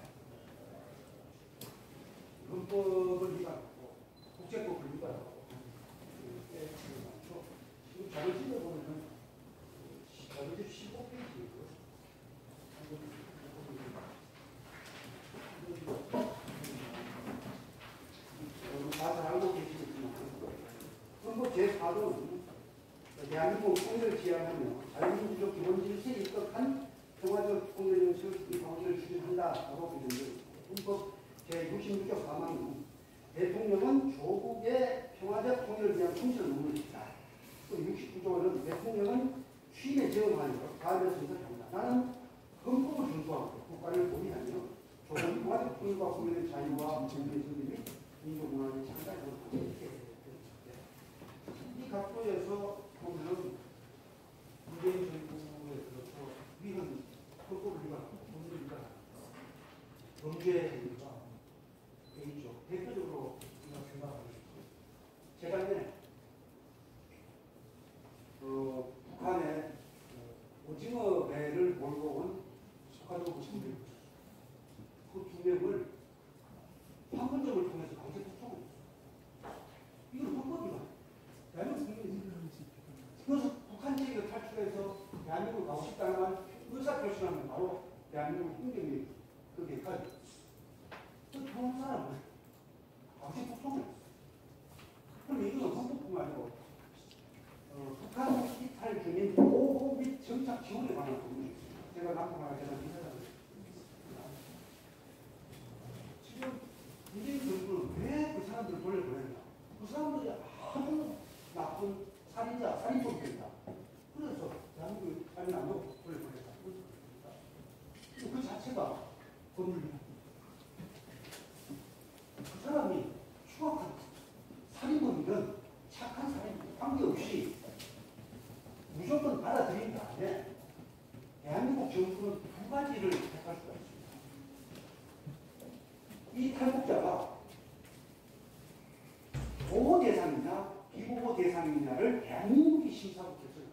헌법을 위반하고 국제법을 위반하고 꽤 많죠. 지금 자료집에 보면은 자료집 십오 페이지이고요. 다들 알고 계시겠지만 헌법 제사 조는 대한민국 통일을 지향하며 자유민주적 기본 질서에 입각한 평화적 통일 정책의 방식을 추진한다라고 되는데 헌법 제육십육 조 사 항은 대통령은 조국의 평화적 통일을 위한 충실한 의무를 있다. 또 육십구 조는 대통령은 취임에 제어하여 다음에 선택합니다. 나는 헌법을 준수하고 국가를 보위하며 조국의 평화적 통일과 국민의 자유와 정의의 정리 및 민주문화의 창달을 함께 이 각도에서 보면 문재인 정부에 들어서 위헌 헌법을 위반하고 법률을 위반하고 범죄 행위가 있죠. 대표적으로 우리가 생각하고 있습니다. 재작년에 어, 북한에 어, 오징어 배를 몰고 온 석가지고 친구들 그두 명을 판문점을 통해서 강제 북송을 했어요. 이건 헌법이다. 대한민국 국민이 그래서 북한 지역에 탈출해서 대한민국 가고 싶다는 의사 표시하면 바로 대한민국 국민이 거기까지 그 좋은 사람을 강제 북송을 했어요. 그럼 이거는 헌법뿐만 아니고 어, 북한 이탈 주민 보호 및 정착 지원에 관한 법률이 있습니다. 제가 남북하게 제가 이사장을 지금 문재인 정부는 왜 그 사람들을 돌려보냈나? 그 사람들이 아주 나쁜 살인자, 살인범들이다. 그래서 대한민국이 살인 안 하고 돌려보냈다. 그 자체가 법률입니다. 그 사람이 추악한 살인범이든 착한 사람이든 관계없이 무조건 받아들인 다음에 대한민국 정부는 두 가지를 택할 수가 있습니다. 이 탈북자가 보호 대상이냐 비보호 대상이냐를 대한민국이 심사하고 결정합니다.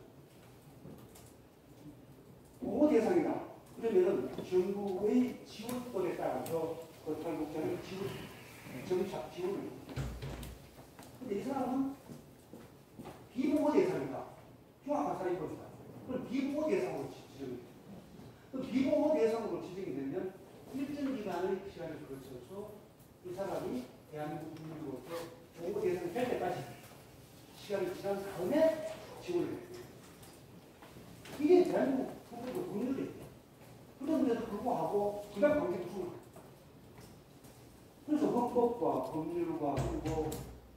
보호 대상이다. 그러면은 정부의 지원권에 따라서 그 탈북자를 지원, 정착 지원을 합니다. 근데 이 사람은 비보호 대상이다. 흉악한 살인범이다. 그럼 비보호 대상으로 지정이 됩니다. 그 비보호 대상으로 지정이 되면 일정 기간의 시간을 거쳐서 이 사람이 대한민국 국민으로서 보호 대상이 될 때까지 시간이 지난 다음에 지원을 해요. 이게 대한민국 국민의 법률이에요. 그런데도 불구하고 그냥 강제 북송을 해요. 그래서 헌법과 법률과 그리고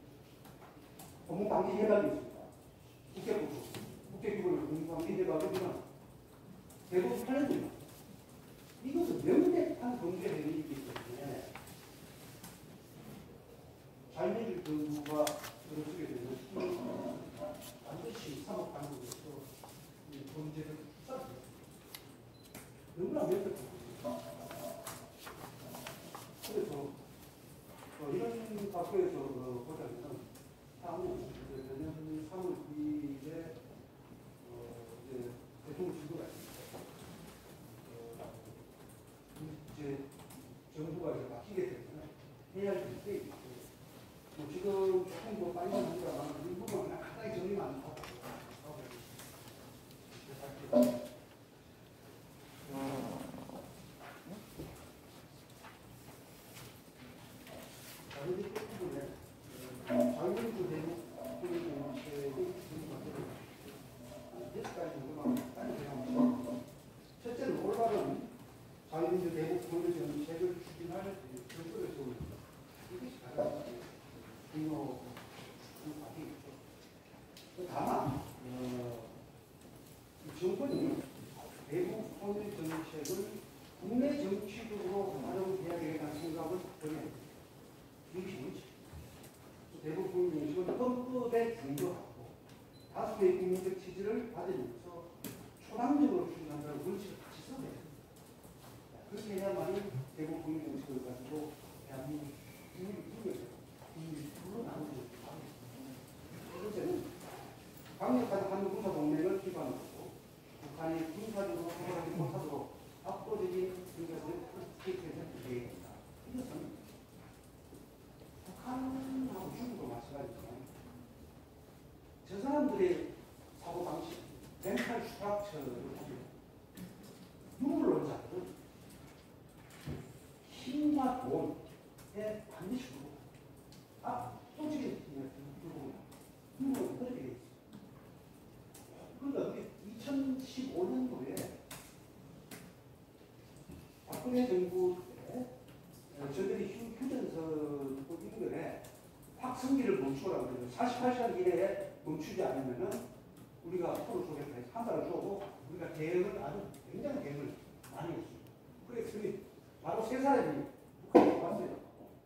법무방지회관이 있습니다. 국회법으로. 국회기구를 법무방지회관이면 대부분 팔려듭니다. 이것은 명백한 범죄 행위이기 때문에 자유민주 정부가 들어서게 되면 반드시 사법당국에서 이 범죄를 수사합니다. 너무나 명백합니다. 그래서 어, 이런 학교에서 어, 보자면 향후 내년 삼월 구일에 어, 이제 대통령 선거가 있습니다. 어, 이제 정부가 이제 바뀌게 되면 해야 할 일이 있고 뭐 지금 조금 더 빨리 합니다만 일부분 그냥 간단히 정리만 하고 자유민주 부분에 자유민주 대북 정책의 여섯 가지 정도만 간단히 정리하면 첫째는 올바른 자유민주 대북 정책을 추진할 정책을 세웁니다. 이것이 가장 중요한 과제이죠. 다만 어, 정권이 대북 통일 정책을 국내 정치적으로 활용해야 되겠다는 생각을 전해요. 이것이 문제. 대북 통일 정책은 헌법에 준거하고 다수의 국민적 지지를 받으면서 초당적으로 추진한다는 원칙을 같이 써야 돼요. 그렇게 해야만이 대북 통일 정책을 가지고 대한민국 국민이 이겨요. 국민으로 나누는 번째는 강력한 한미 군사 동맹을 기반으로 북한이 군사적으로 해결하지 못하도록 압도적인 공격을 개입해서 기대합니다. 이것은 북한하고 중국도 마찬가지지만 저 사람들의 사고 방식, 멘탈 스트럭처를 보면 유물론자들은 힘과 돈에 반드시 주고 아, 솔직히 불고 유물은 그렇게 돼 있어요. 그러니까 이천십오 년도에 박근혜 정부 때 저들이 휴전선 인근에 확성기를 멈추라고 그래요. 사십팔 시간 이내에 멈추지 않으면은 우리가 앞으로 쏘겠다 해서 한 달을 쏘고 우리가 대응을 아주 굉장히 대응을 많이 했습니다. 그래서 바로 세 사람이 북한에 왔어요.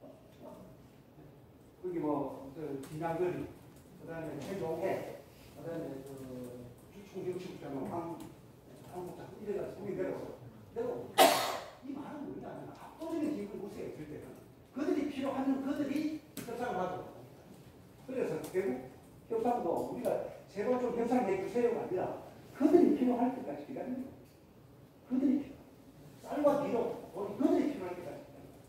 거기 뭐, 그, 진양거리, 그 다음에 최종해, 그 다음에 그, 총정치국장은 황, 한국장, 이래가 거기 내려서, 내려오고. 이 말은 뭐냐면, 압도적인 힘을 무시해 있을 때는, 그들이 필요하면 그들이 협상을 하죠. 그래서 결국 협상도 우리가 제발 좀 협상해 주세요가 아니라, 그들이 필요할 때까지 기다리는 거예요. 그들이 필요. 쌀과 비료, 그들이 필요할 때까지 기다리는 거예요.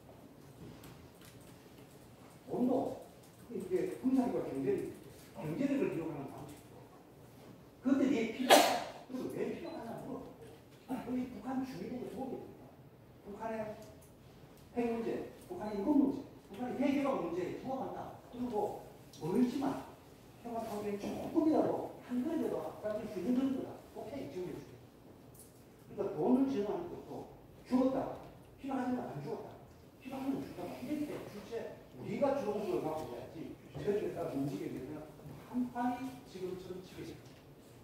온도, 이게 군사력과 경제력, 경제력을 이용하는 방식이고, 그들이 필요하다. 그래서 왜 필요하냐 물어. 우리 북한 주민에게 도움이 됩니다. 북한의 핵 문제, 북한의 인권 문제, 북한의 해결 문제에 도움한다. 그리고 멀지만 평화 통일에 조금이라도 한 그릇이라도 앞당길 수 있는 정도다. 오케이, 지원해 줄게. 그러니까 돈을 지원하는 것도 주었다. 필요하지만 안 주었다. 필요하면 주다. 이렇게 주체 우리가 주동수를 갖고 해야지 저렇게 딱 움직이게 되면 한 판이 지금처럼 치게 됩니다.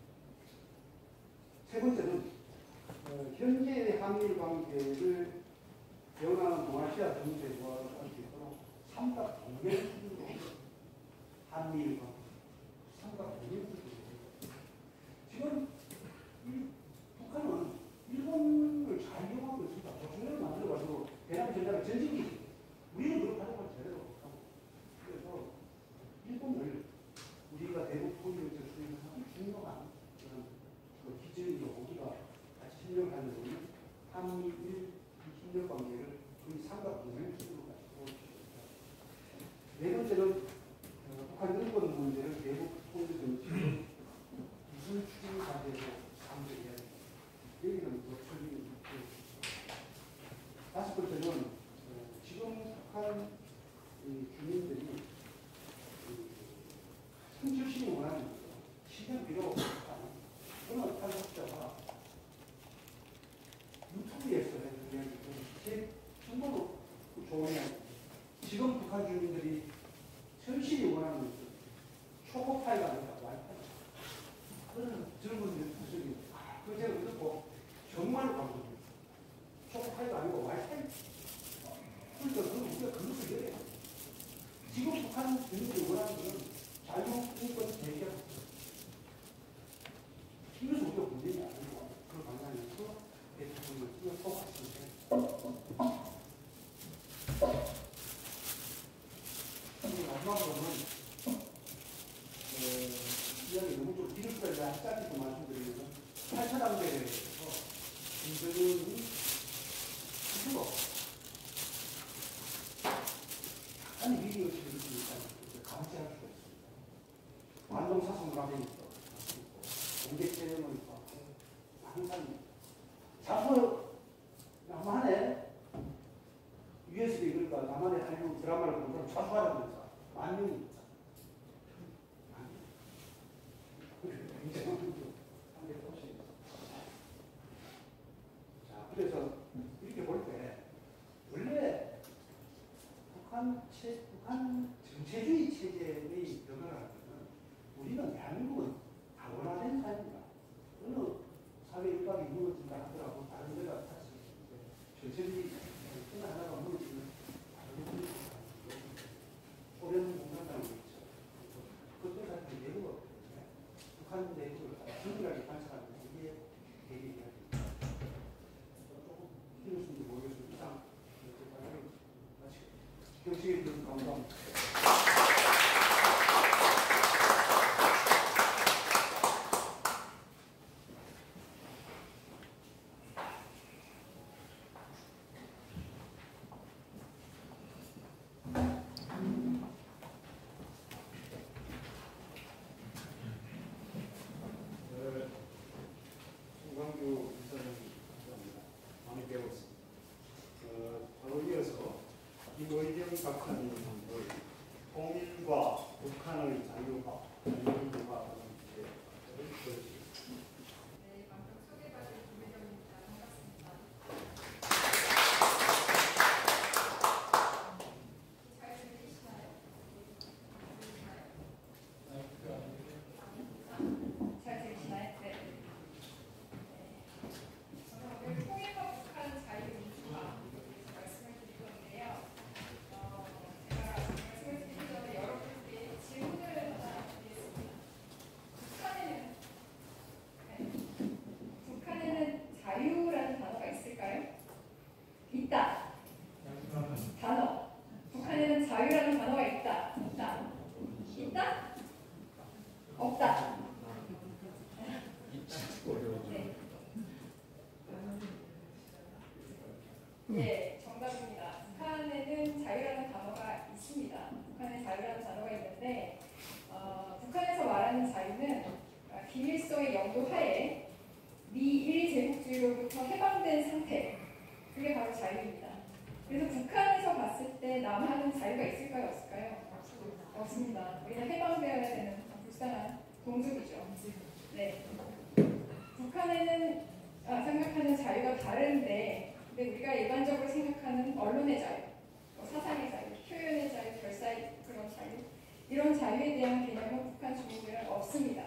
세 번째는 어, 현재의 한일 관계를 변화하는 동아시아 정세와 할수 있도록 삼각 동맹 수준으로 한일 관계, 삼각 동맹 수준으로 지금 이 북한은 일본을 잘 이용하고 있습니다. 조선을 만들어가지고 대남 전략의 전진기지. 우리는 그렇게 하는 걸 제대로 못하고. 그래서 일본을 우리가 대북 통일을 수행하는 아주 중요한 그런 그 기준이고 우리가 같이 협력을 하는 것은 한미일 협력 관계를 거의 삼각동맹 수준으로 가지고 있습니다. 네 번째는 어, 북한 인권 문제를 대북 통일 정책의 기술 추진 과제로 상정해야 됩니다. 여기는 더 설명이 있고 다섯 번째는 어, 지금 북한 주민들이 성실심이 원하는 거죠. 시간 필요 없다. 어느 탈북자가 유튜브에서 해주는 제 이야기 너무 좀 길을 거에 대한 짧게 좀 말씀드리면 팔 차 단계에서 김정은이 스스로 약간의 위기의식을 느끼니까 감지할 수가 있습니다. 완동사성 감정이 있고 공개체험을 있고 항상 자꾸 나만의 유에스비 그러니까 나만의 한류 드라마를 보면 자수하라면서 만명이 있죠. 자, 그래서 이렇게 볼 때 원래 북한 체, 북한 정체주의 체제의 변화라는 우리는 대한민국은 다원화된 사회입니다. 어느 사회 일각이 무너진다 하더라도 다른 데가 다시 정체주의 어느 하나가 무너지는 다른 데가 소련 공산당이 있죠. 그것도 사실 예고가 없기 때문에 북한 내부를 정밀하게 관찰하는 이게 되게 이야기입니다. 조금 힘들었는지 모르겠습니다. 이상 경치에 주셔서 감사합니다. 송광규 이사장님 감사합니다. 많이 배웠습니다. 어, 바로 이어서 김의경 박사님의 통일과 북한의 자유화, 자유화라는 주제를 보여주겠습니다. 네, 방금 소개받은 김의경입니다. 반갑습니다. 잘 들리시나요? 들리시나요? 잘 들리시나요? 네. 저는 오늘 통일과 북한 자유민주화에 대해서 말씀을 드릴 건데요. 어, 제가 말씀을 드리기 전에 여러분께 질문을 하나 드리겠습니다. 북한에는, 네. 북한에는 자유라는 단어가 있을까요? 있다. 단어. 북한에는 자유라는 단어가 있다. 없다. 있다? 없다. 네. 네, 정답입니다. 북한에는 자유라는 단어가 있습니다. 북한에 자유라는 단어가 있는데 어, 북한에서 말하는 자유는 어, 김일성의 영도 하에 미일 제국주의로부터 해방된 상태, 그게 바로 자유입니다. 그래서 북한에서 봤을 때 남한은 자유가 있을까요? 없을까요? 없습니다. 우리는 해방되어야 되는 불쌍한 동족이죠. 네. 북한에는 아, 생각하는 자유가 다른데, 근데 우리가 일반적으로 생각하는 언론의 자유, 뭐 사상의 자유, 표현의 자유, 결사의 그런 자유, 이런 자유에 대한 개념은 북한 주민들은 없습니다.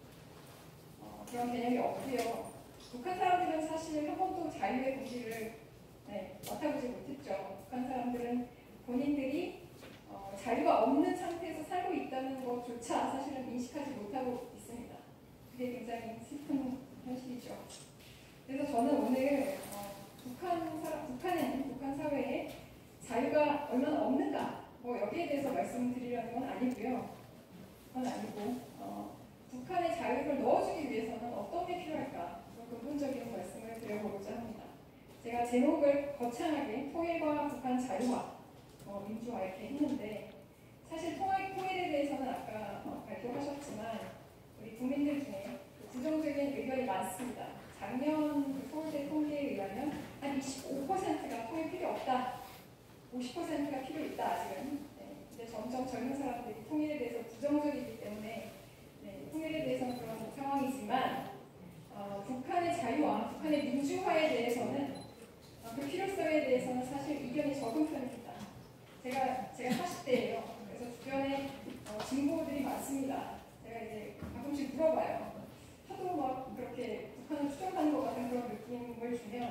어, 그런 개념이 없고요. 북한 사람들은 사실 한 번도 자유의 본질을 네, 맡아보지 못했죠. 북한 사람들은 본인들이 어, 자유가 없는 상태에서 살고 있다는 것조차 사실은 인식하지 못하고 있습니다. 그게 굉장히 슬픈 현실이죠. 그래서 저는 오늘 어, 북한 사람, 북한에는 북한 사회에 자유가 얼마나 없는가, 뭐 여기에 대해서 말씀드리려는 건 아니고요. 그건 아니고 어, 북한의 자유를 넣어주기 위해서는 어떤 게 필요할까, 그런 근본적인 말씀을 드려보고자 합니다. 제가 제목을 거창하게 통일과 북한 자유화, 어, 민주화 이렇게 했는데, 사실 통일, 통일에 대해서는 아까 어, 발표하셨지만 우리 국민들 중에 부정적인 의견이 많습니다. 작년 서울대 통계에 의하면 한 이십오 퍼센트가 통일 필요 없다, 오십 퍼센트가 필요 있다 아직은. 네, 근데 점점 젊은 사람들이 통일에 대해서 부정적이기 때문에 네, 통일에 대해서는 그런 상황이지만 어, 북한의 자유와 북한의 민주화에 대해서는 어, 그 필요성에 대해서는 사실 이견이 적은 편입니다. 제가 제가 사십 대예요. 그래서 주변에 어, 진보들이 많습니다. 제가 이제 가끔씩 물어봐요. 하도 막 그렇게 북한을 추종하는 것 같은 그런 느낌을 주면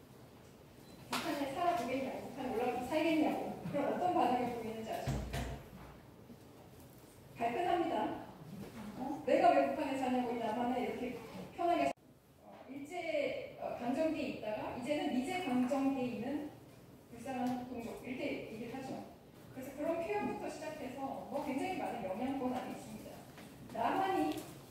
북한에 살아보겠냐고, 북한에 올라가서 살겠냐고, 그럼 어떤 반응을 보이는지 아십니까? 발끈합니다. 어? 내가 왜 북한에 사냐고, 이 남한에 이렇게 편하게 어, 일제 어, 강점기에 있다가 이제는 미제 강점기에 있는 불쌍한 동족, 이렇게 얘기를 하죠. 그래서 그런 표현부터 시작해서 뭐 굉장히 많은 영향권 안에 있습니다. 남한이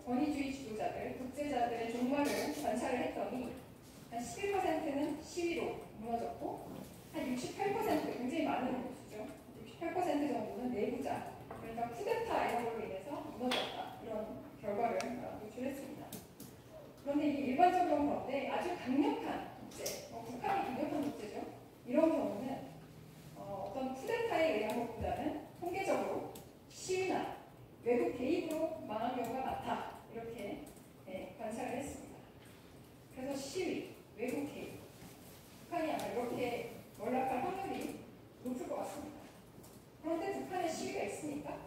권위주의 지도자들, 독재자들의 종말을 관찰을 했더니 한 십일 퍼센트는 시위로 무너졌고 한 육십팔 퍼센트, 굉장히 많은 수죠. 육십팔 퍼센트 정도는 내부자, 그러니까 쿠데타 이런 걸로 인해서 무너졌다. 이런 결과를 노출했습니다. 그런데 이게 일반적으로 그런데 아주 강력한 독재, 어, 북한이 강력한 독재죠. 이런 경우는 어, 어떤 쿠데타에 의한 것보다는 통계적으로 시위나 외국 개입으로 망한 경우가 많다. 이렇게 네, 관찰을 했습니다. 그래서 시위, 외국 개입, 북한이 아마 이렇게 연락할 확률이 높을 것 같습니다. 그런데 북한에 시위가 있습니까?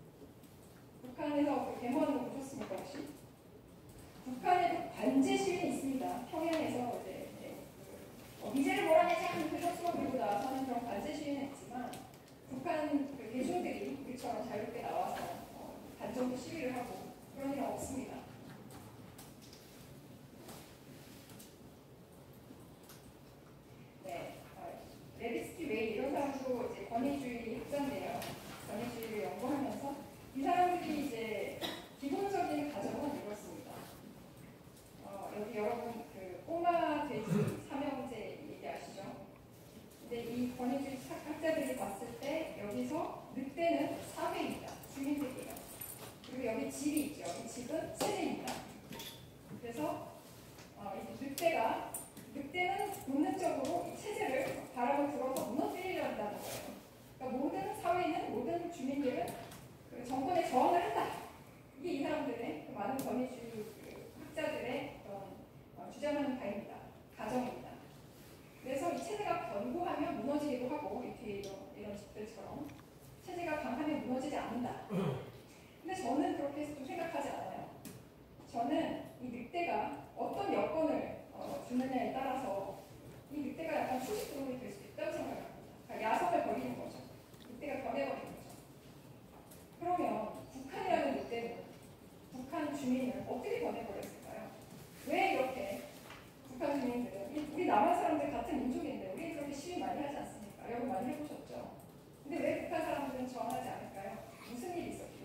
북한에서 그 데모하는 거 보셨습니까 혹시? 북한에도 관제 시위는 있습니다. 평양에서 이제 네, 그, 어, 미제를 몰아내지 않는 그 혁수가 밀고 나서는 그런 관제 시위는 있지만 북한 그 대중들이 우리처럼 자유롭게 나와서 어, 반정부 시위를 하고 그런 일은 없습니다. 네, 어, 레비스키 웨이 이런 사람도 이제 권위주의 학자인데요. 권위주의를 연구하면서 이 사람들이 이제 기본적인 가정은 이렇습니다. 어, 여기 여러분 그 꼬마 돼지 삼형제 얘기하시죠? 근데 이 권위주의 학자들이 봤을 때 여기서 늑대는 사회입니다. 주민들이에요. 그리고 여기 집이 있죠. 이 집은 세대입니다. 그래서 어, 이 늑대가 늑대는 본능적으로 이 체제를 바람을 불어서 무너뜨리려 한다는 거예요. 그러니까 모든 사회는 모든 주민들은 그 정권에 저항을 한다. 이게 이 사람들의 그 많은 권위주의 그 학자들의 어떤 어, 주장하는 바입니다. 가정입니다. 그래서 이 체제가 견고하면 무너지기도 하고 이 뒤에 이런, 이런 집들처럼 체제가 강하면 무너지지 않는다. 근데 저는 그렇게 좀 생각하지 않아요. 저는 이 늑대가 어떤 여건을 어, 주느냐에 따라서 이 늑대가 약간 초식동물이 될 수도 있다고 생각합니다. 그러니까 야성을 버리는 거죠. 늑대가 변해버리는 거죠. 그러면 북한이라는 늑대는 북한 주민을 어떻게 변해버렸을까요? 왜 이렇게 북한 주민들은 우리 남한 사람들 같은 민족인데 우리 그렇게 시위 많이 하지 않습니까? 여러분 많이 해보셨죠? 근데 왜 북한 사람들은 저항하지 않을까요? 무슨 일이 있었길래?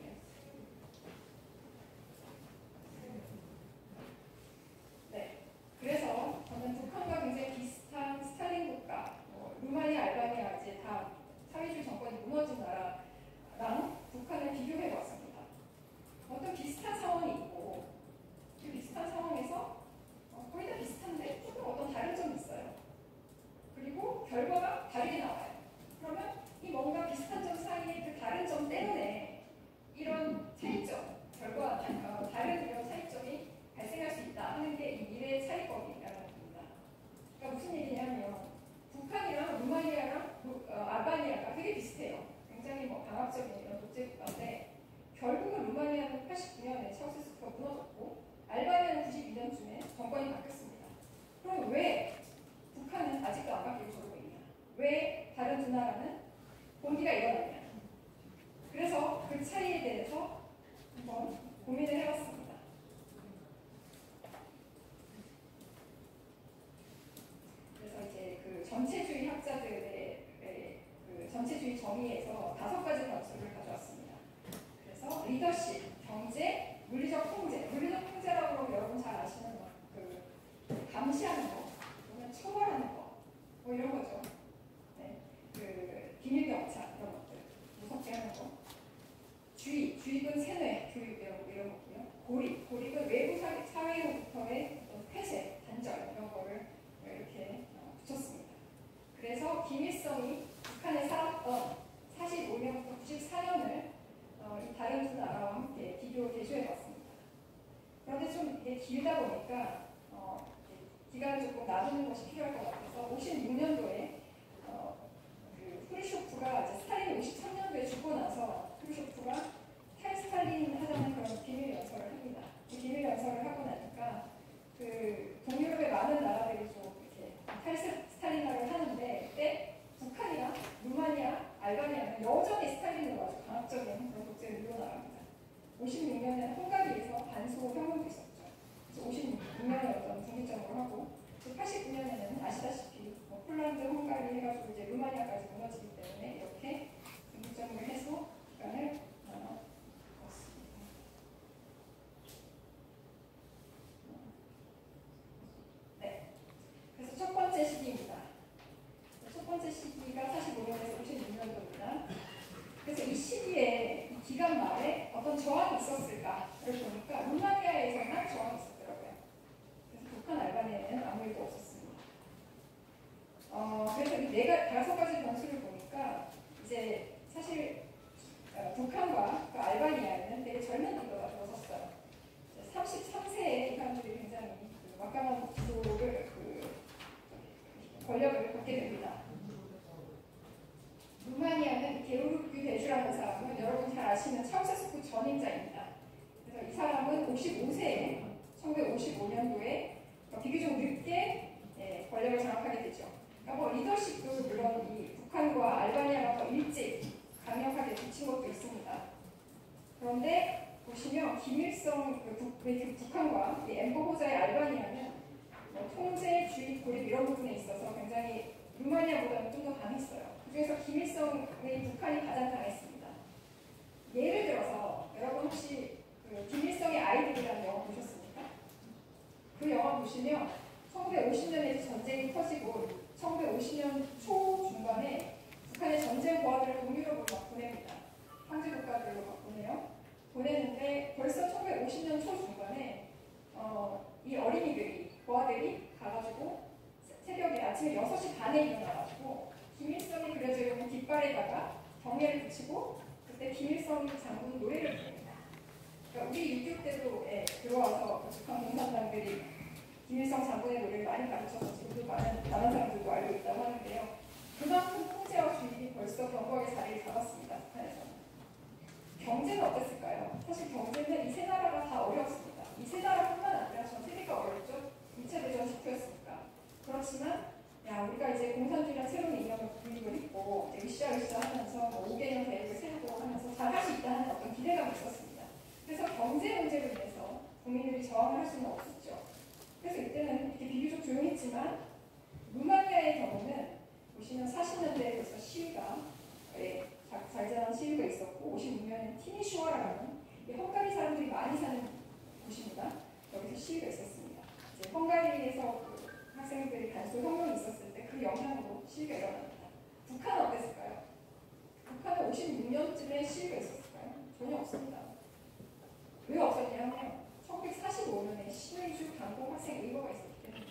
네, 그래서 저는 북한과 굉장히 비슷한 스탈린 국가, 뭐 루마니아, 알바니아 이제 다 사회주의 정권이 무너진 나라랑 북한을 비교해봤습니다. 어떤 비슷한 상황이 있고 그 비슷한 상황에서 어, 거의 다 비슷한데 조금 어떤 다른 점이 있어요. 그리고 결과가 다르게 나와요. 그러면 이 뭔가 비슷한 점 사이에 그 다른 점 때문에 이런 차이점, 결과 어, 다른 이런 차이점이 발생할 수 있다 하는 게 이 미래의 차이법이라는 겁니다. 그러니까 무슨 얘기냐면 북한이랑 루마니아랑 루, 어, 알바니아가 되게 비슷해요. 굉장히 뭐 강압적인 이런 독재 국가인데 결국은 루마니아는 팔십구 년에 차우세스쿠가 무너졌고 알바니아는 구십이 년쯤에 정권이 바뀌었습니다. 그럼 왜 북한은 아직도 안 바뀌고 저러고 있냐? 왜 다른 두 나라는 공기가 일어나냐? 그래서 그 차이에 대해서 한번 고민을 해봤습니다. 그래서 이제 그 전체주의 학자들의 그 전체주의 정의에서 다섯 가지 단서를 가져왔습니다. 그래서 리더십, 경제, 물리적 통제. 물리적 통제라고 하면 여러분 잘 아시는 거, 그 감시하는 거, 또는 처벌하는 거, 뭐 이런 거죠. 네, 그 비밀 경찰 이런 것들 무섭게 하는 거. 주의, 주의는 세뇌, 교육 이런 이런 거고요. 고립, 고립은 외부 사회로부터의 폐쇄, 단절 이런 거를 이렇게 붙였습니다. 그래서 김일성이 북한에 살았던 사십오 년부터 구십사 년을 어, 이 다른 두 나라와 함께 비교 대조해봤습니다. 그런데 좀 이게 길다 보니까 어, 기간을 조금 놔두는 것이 필요할 것 같아서 오십육 년도에 어, 그 후르쇼프가 이제 스탈린이 오십삼 년도에 죽고 나서 후르쇼프가 탈스탈린 하자는 그런 비밀 연설을 합니다. 그 비밀 연설을 하고 나니까 그 동유럽의 많은 나라들이 좀 이렇게 탈스탈린화를 하는데 그때 북한이랑 루마니아, 알바니아는 여전히 스탈린으로 아주 강압적인 그런 독재를 이어나갑니다. 오십육 년에는 헝가리에서 반소 혁명도 있었죠. 그래서 오십육 년에 어떤 중립적으로 하고 팔십구 년에는 아시다시피 뭐 폴란드, 헝가리 해가지고 이제 루마니아까지 무너지기 때문에 이렇게 중립적으로 해서 기간을 어, 걷습니다. 천구백오십오 년도에 비교적 늦게 예, 권력을 장악하게 되죠. 그러니까 뭐 리더십도 물론 이 북한과 알바니아가 더 일찍 강력하게 붙인 것도 있습니다. 그런데 보시면 김일성 그 북, 그 북한과 이 엠보 호자의 알바니아는 뭐 통제, 주의, 고립 이런 부분에 있어서 굉장히 루마니아보다는 좀 더 강했어요. 그중에서 김일성의 북한이 가장 강했습니다. 예를 들어서 여러분 혹시 그 김일성의 아이들이라는 영화 보셨습니까? 그 영화 보시면 천구백오십 년에 전쟁이 터지고 천구백오십 년 초 중반에 북한의 전쟁 고아들을 동유럽으로 막 보냅니다. 황제 국가들로 막 보내요. 보냈는데 벌써 천구백오십 년 초 중반에 어, 이 어린이들이 고아들이 가가지고 새벽에 아침에 여섯 시 반에 일어나가지고 김일성이 그려져 있는 깃발에다가 경례를 붙이고 그때 김일성 장군 노래를 부릅니다. 그러니까 우리 육이오 때도 예, 들어와서 북한 공산당들이 김일성 장군의 노래를 많이 가르쳐서 지금도 많은 다른 사람들도 알고 있다고 하는데요. 그만큼 통제와 주입이 벌써 견고하게 자리를 잡았습니다. 북한에서는. 경제는 어땠을까요? 사실 경제는 이 세 나라가 다 어려웠습니다. 이 세 나라뿐만 아니라 전 세계가 어렵죠. 이 차 대전 직후였으니까. 그렇지만 야 우리가 이제 공산주의란 새로운 이념을 부리고 있고 이제 으쌰으쌰 하면서 뭐 오 개년 계획을 세우고 하면서 잘할 수 있다는 어떤 기대감이 있었습니다. 그래서 경제 문제로 인해서 국민들이 저항을 할 수는 없었죠. 그래서 이때는 이렇게 비교적 조용했지만 루마니아의 경우는 보시면 사십 년대에 벌써 시위가 예, 잘자란 시위가 있었고 오십육 년에 티니슈아라는 헝가리 사람들이 많이 사는 곳입니다. 여기서 시위가 있었습니다. 이제 헝가리에서 그 학생들이 단속 혁명이 있었을 때 그 영향으로 시위가 일어납니다. 북한은 어땠을까요? 북한은 오십육 년쯤에 시위가 있었을까요? 전혀 없습니다. 왜 없었냐면 천구백사십오 년에 신의주 강공 학생 의거가 있었기 때문에.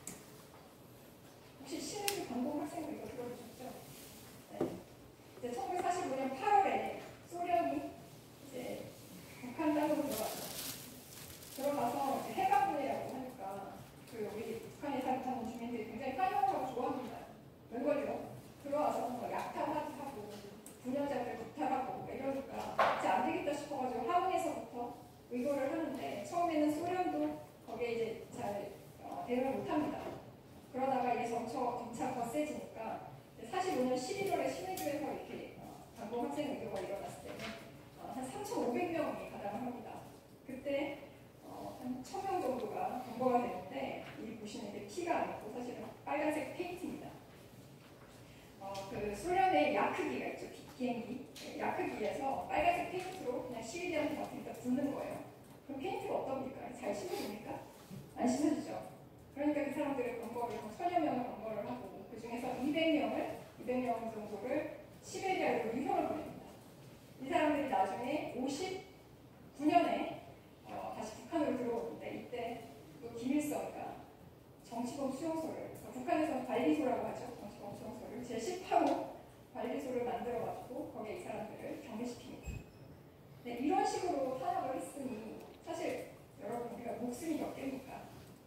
혹시 신의주 강공 학생 의거 들어보셨죠? 네. 이제 천구백사십오 년 팔월에 소련이 이제 북한 땅으로 들어갔죠. 들어가서 이제 해방군이라고 하니까 그 우리 북한에 사는 주민들이 굉장히 환영하고 좋아합니다. 웬걸요? 들어와서 뭐 약탈하고 분열자들 구타하고 이러니까 이제 안 되겠다 싶어가지고 하원에서부터 의거를 하는데 처음에는 소련도 거기에 이제 잘 어, 대응을 못합니다. 그러다가 이게 점차, 점차 거세지니까 사십오 년 십일월에 신의주에서 이렇게 어, 강공 학생 의거가 일어났을 때는 어, 한 삼천오백 명이 가담을 합니다. 그때 어, 한 천 명 정도가 검거가 되는데 이 보시면 이게 피가 아니고 사실은 빨간색 페인트입니다. 어, 그 소련의 야크기가 있죠. 비행기. 야크기에서 빨간색 페인트로 그냥 시위대한테 맡기니까 붓는 거예요. 그럼 페인트가 어떻습니까? 잘 씻어집니까? 안 씻어지죠. 그러니까 그 사람들의 검거를 천여 명을 검거를 하고 그 중에서 이백 명을 이백 명 정도를 시베리아로 유형을 보냅니다. 이 사람들이 나중에 오십구 년에 어, 다시 북한으로 들어오는데 이때 또 김일성이가 정치범 수용소를 북한에서는 관리소라고 하죠. 정치범 수용소를 제십팔 호 관리소를 만들어가지고 거기에 이 사람들을 격리시킵니다. 네, 이런 식으로 탄압을 했으니 사실 여러분 우리가 목숨이 몇 개입니까?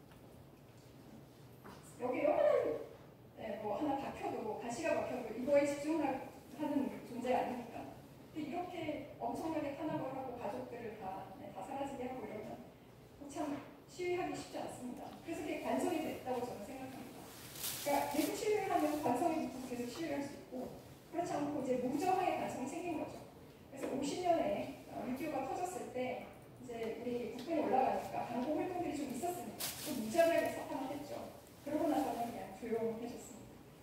여기 요만한 네, 뭐 하나 박혀도 가시가 박혀도 이거에 집중하는 존재 아닙니까? 근데 이렇게 엄청나게 탄압을 하고 가족들을 다, 네, 다 사라지게 하고 이러면 참 시위하기 쉽지 않습니다. 그래서 그게 관성이 됐다고 저는 생각합니다. 그러니까 계속 시위를 하면 관성이 붙어서 계속 시위를 할 수 있고 그렇지 않고 이제 무저항의 관성이 생긴 거죠. 그래서 오십 년에 육이오가 터졌을 때 이제 우리 국군이 올라가니까 반공 활동들이 좀 있었습니다. 또 무지하게 사탕을 했죠. 그러고 나서는 그냥 조용해졌습니다.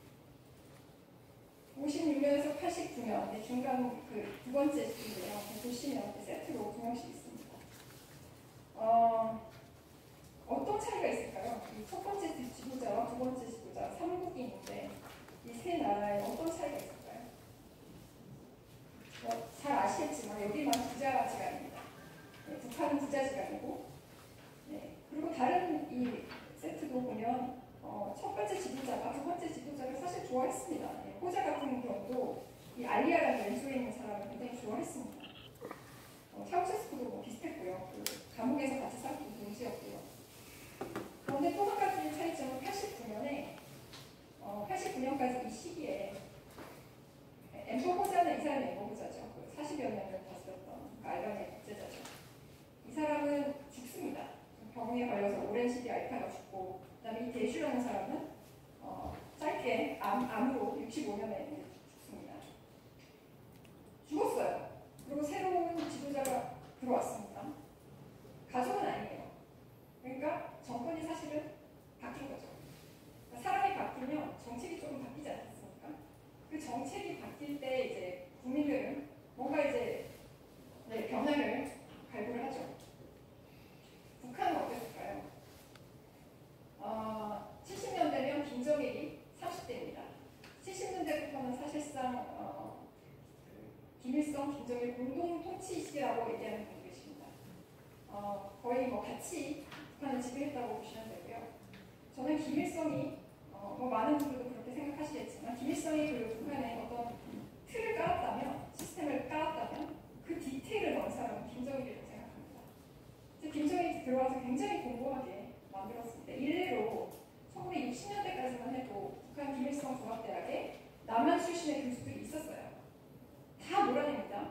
오십육 년에서 팔십구 년 네, 중간 그 두 번째 시기인데요. 보시면 세트로 두 명씩 있습니다. 어, 어떤 차이가 있을까요? 이 첫 번째 지도자와 두 번째 지도자 삼국이 있는데 이 세 나라에 어떤 차이가 있을까요? 뭐, 잘 아시겠지만 여기만 부자 지간입니다. 네, 북한은 부자 지간이고 네, 그리고 다른 이 세트도 보면 어, 첫 번째 지도자가 두 번째 지도자를 사실 좋아했습니다. 네, 호자 같은 경우도 이 알리아라는 왼쪽에 있는 사람을 굉장히 좋아했습니다. 어, 차우셰스쿠도 뭐 비슷했고요. 그 감옥에서 같이 살았던 동지였고요. 그런데 또 한 가지 차이점은 팔십구 년에 어, 팔십구 년까지 이 시기에 엠버 호자는 이 사람이 엠버 호자죠. 그 사십여 년을 다스렸던 알바니아 국제자죠. 이 사람은 죽습니다. 병을 병에 걸려서 오랜 시기 앓다가 죽고, 그다음에 이 대슈라는 사람은 어, 짧게 암, 암으로 육십오 년에 죽습니다. 죽었어요. 그리고 새로운 지도자가 들어왔습니다. 가족은 아니에요. 그러니까 정권이 사실은 바뀐 거죠. 그러니까 사람이 바뀌면 정책이 조금 바뀌지 않습니까? 그 정책이 바뀔 때 이제 국민들은 뭔가 이제 네, 변화를 갈구를 하죠. 북한은 어땠을까요? 어, 칠십 년대면 김정일이 삼십 대입니다. 칠십 년대부터는 사실상 어, 그 김일성, 김정일 공동 통치 시기라고 얘기하는 분이 계십니다. 어, 거의 뭐 같이 북한을 지배했다고 보시면 되고요. 저는 김일성이 어, 뭐 많은 분들도 그렇게 생각하시겠지만 김일성이 그 북한에 어떤 틀을 깔았다면, 시스템을 깔았다면 그 디테일을 넣은 사람은 김정일이라고 생각합니다. 김정일이 들어와서 굉장히 공고하게 만들었습니다. 일례로 천구백육십 년대까지만 해도 북한 김일성 종합대학에 남한 출신의 교수들이 있었어요. 다 몰아냅니다.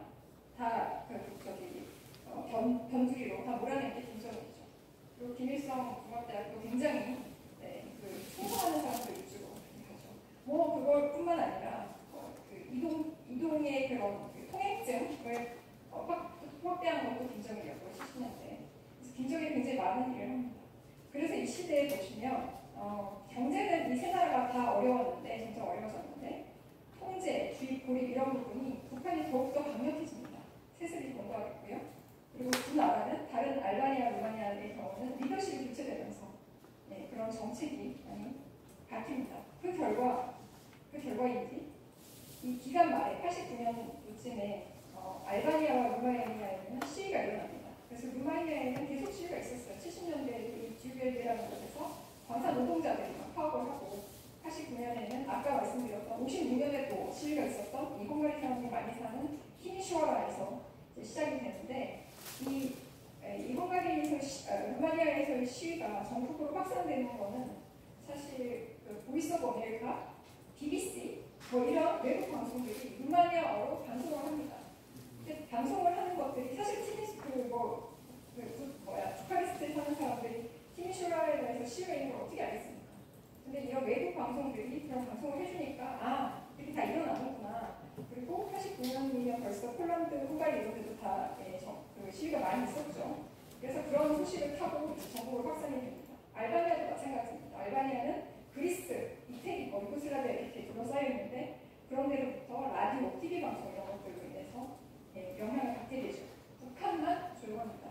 다 그, 저기 어, 변, 변두리로 다 몰아낸 게 김정일이죠. 그리고 김일성 종합대학도 굉장히 네, 그 충성하는 사람들 위주로 하죠. 뭐 그걸뿐만 아니라 어, 그 이동 이동의 그런 그 통행증을 어, 확, 확대한 것도 김정일이었고 칠십 년대. 그래서 김정일이 굉장히 많은 일을 합니다. 그래서 이 시대에 보시면 어, 경제는 이 세 나라가 다 어려웠는데 점점 어려워졌는데 통제, 주입, 고립 이런 부분이 북한이 더욱더 강력해집니다. 세습이 공고하겠고요. 그리고 두 나라는 다른 알바니아, 루마니아의 경우는 리더십이 교체되면서 네, 그런 정책이 많이 바뀝니다. 그 결과, 그 결과인지 이 기간 말에 팔십구 년쯤에 어, 알바니아와 루마니아에는 시위가 일어납니다. 그래서 루마니아에는 계속 시위가 있었어요. 칠십 년대에도 이 지우벨리라는 곳에서 광산 노동자들이 막 파업을 하고 팔십구 년에는 아까 말씀드렸던 오십육 년에 또 시위가 있었던 이 헝가리 사람들이 많이 사는 티미슈아라에서 시작이 되는데 이, 이 헝가리에서 시, 아, 루마니아에서의 시위가 전국으로 확산되는 거는 사실 그 보이스 오브 아메리카, 비비씨 뭐 이런 외국 방송들이 루마니아어로 방송을 합니다. 근데 방송을 하는 것들이 사실 티미스 그뭐 그, 그 뭐야 부카레스트에 사는 사람들이 티미슈라에 대해서 시위가 있는 걸 어떻게 알겠습니까? 근데 이런 외국 방송들이 그런 방송을 해주니까 아 이렇게 다 일어나는구나. 그리고 팔십구 년이면 벌써 폴란드, 헝가리 이런 데도 다 예, 저, 그 시위가 많이 있었죠. 그래서 그런 소식을 타고 전국으로 확산이 됩니다. 알바니아도 마찬가지입니다. 알바니아는 그리스, 이태리, 뭐 유고슬라비아 이렇게 둘러싸여 있는데 그런 데로부터 라디오, 티비 방송 이런 것들로 인해서 예, 영향을 받게 되죠. 북한만 조용합니다.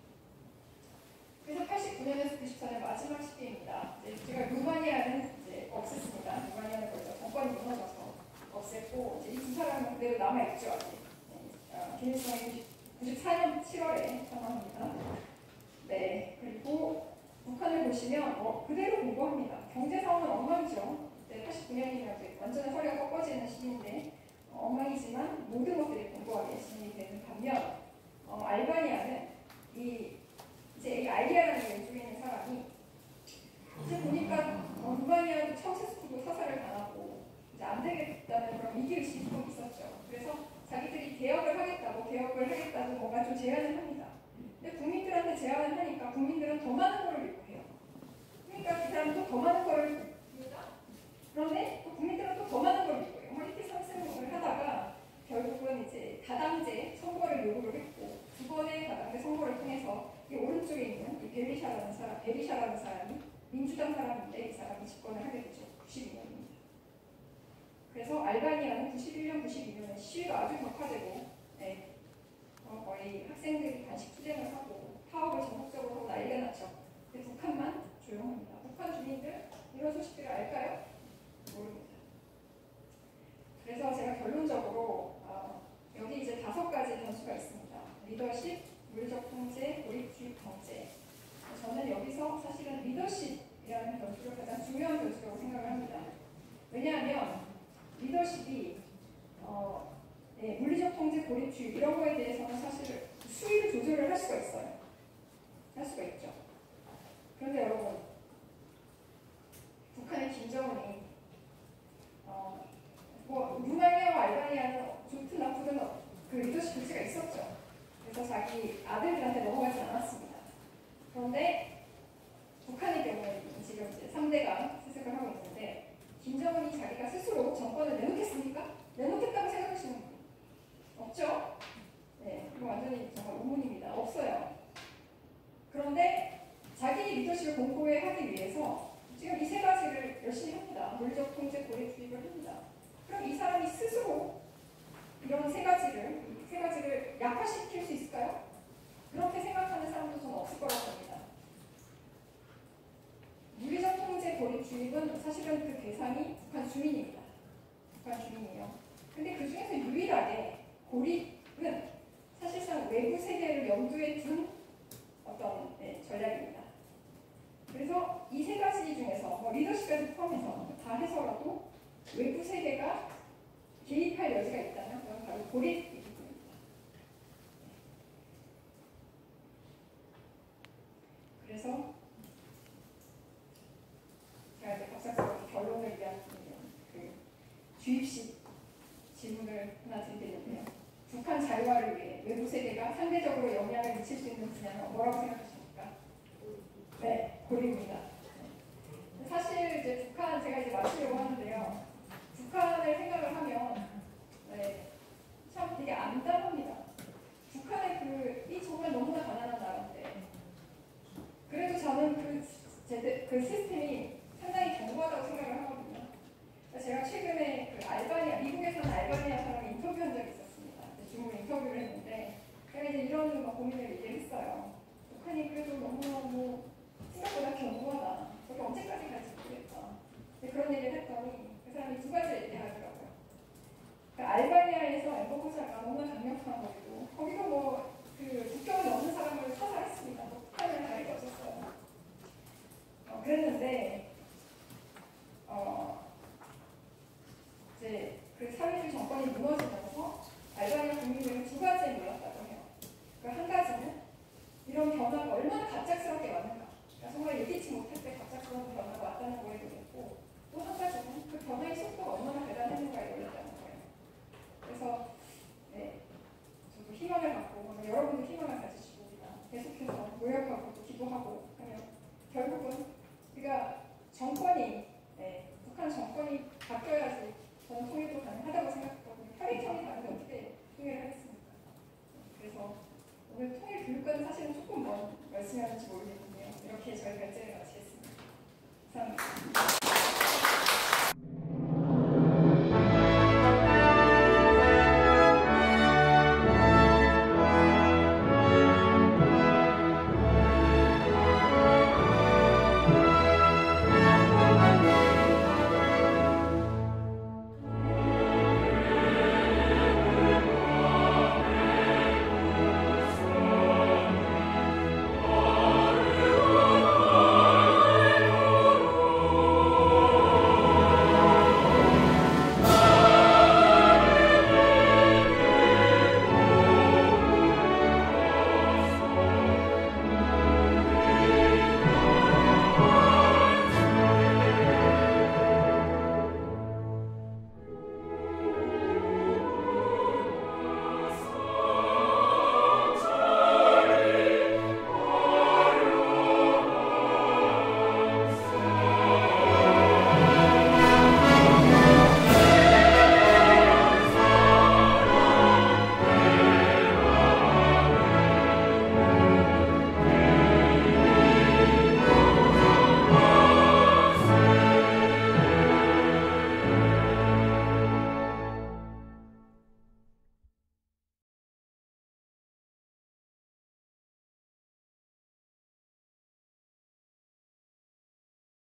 그래서 팔십구 년에서 구십사 년 마지막 시기입니다. 이제 제가 루마니아는 이제 없앴습니다. 루마니아는 벌써 정권이 무너져서 없앴고 이제 이 두 사람은 그대로 남아있죠. 아직. 네, 어, 김일성이 구십사 년 칠월에 사망합니다. 네, 그리고 북한을 보시면 어, 그대로 공고합니다. 경제 상황은 엉망이죠. 네, 팔십구 년이면 이제 완전히 허리가 꺾어지는 시기인데 어, 엉망이지만 모든 것들이 공고하게 진행이 되는 반면 어, 알바니아는 이 이제 이 알리아라는 왼쪽에 있는 사람이 이제 보니까 어, 루마니아도 차우세스쿠도 사살을 당하고 이제 안 되겠다는 그런 위기의식이 좀 있었죠. 그래서 자기들이 개혁을 하겠다고 개혁을 하겠다고 뭔가 좀 제안을 합니다. 근데 국민들한테 제안을 하니까 국민들은 더 많은 걸 요구해요. 그러니까 그 사람도 더 많은 걸 요구합니다. 그런데 또 국민들은 또 더 많은 걸 요구해요. 뭐 이렇게 상승을 하다가 결국은 이제 다당제 선거를 요구를 했고 두 번의 다당제 선거를 통해서 이 오른쪽에 있는 이 베리샤라는 사람, 베리샤라는 사람이 민주당 사람인데 이 사람이 집권을 하게 되죠. 구십이 년입니다. 그래서 알바니아는 구십일 년, 구십이 년에 시위가 아주 격화되고 네, 어, 거의 학생들이 단식 투쟁을 하고 파업을 전국적으로 하고 난리가 났죠. 근데 북한만 조용합니다. 북한 주민들 이런 소식들을 알까요? 모릅니다. 그래서 제가 결론적으로 어, 여기 이제 다섯 가지 변수가 있습니다. 리더십, 물리적 통제, 고립주의 경제. 저는 여기서 사실은 리더십이라는 변수를 가장 중요한 변수라고 생각을 합니다. 왜냐하면 리더십이 어, 네, 물리적 통제, 고립주의 이런 거에 대해서는 사실 수위를 조절을 할 수가 있어요. 할 수가 있죠. 그런데 여러분, 북한의 김정은이 어, 뭐 루마니아와 알바니아는 좋든 나쁘든 그 리더십 교체가 있었죠. 그래서 자기 아들들한테 넘어가지 않았습니다. 그런데 북한의 경우에는 지금 이제 삼 대가 세습을 하고 있는데 김정은이 자기가 스스로 정권을 내놓겠습니까? 내놓겠다고 생각하시는 분 없죠? 네, 이거 완전히 정말 의문입니다. 없어요. 그런데 자기 리더십을 공고하기 위해서 지금 이 세 가지를 열심히 합니다. 물리적 통제, 고립 주입을 합니다. 그럼 이 사람이 스스로 이런 세 가지를 이 세 가지를 약화시킬 수 있을까요? 그렇게 생각하는 사람도 저는 없을 거라고 봅니다. 물리적 통제, 고립 주입은 사실은 그 대상이 북한 주민입니다. 북한 주민이에요. 근데 그 중에서 유일하게 고립은 사실상 외부 세계를 염두에 둔 어떤 네, 전략입니다. 그래서 이 세 가지 중에서 뭐 리더십까지 포함해서 다 해서라도 외부 세계가 개입할 여지가 있다면 그건 바로 고립이기 때문입니다. 그래서 제가 이제 갑작스럽게 결론을 위한 그 주입식 질문을 하나 드리겠는데요. 북한 자유화를 위해 외부 세계가 상대적으로 영향을 미칠 수 있는 분야는 뭐라고 생각하십니까? 네, 고립입니다. 사실 이제 북한 제가 이제 마치려고 하는데요. 북한을 생각을 하면 네, 참 되게 암담합니다. 북한의 그 이 정말 너무나 가난한 나라인데 그래도 저는 그, 제대, 그 시스템이 상당히 견고하다고 생각을 하거든요. 제가 최근에 그 알바니아, 미국에 사는 알바니아 사람을 인터뷰한 적이 있었습니다. 중국에 인터뷰를 했는데 제가 이제 이런 막 고민을 얘기했어요. 북한이 그래도 너무너무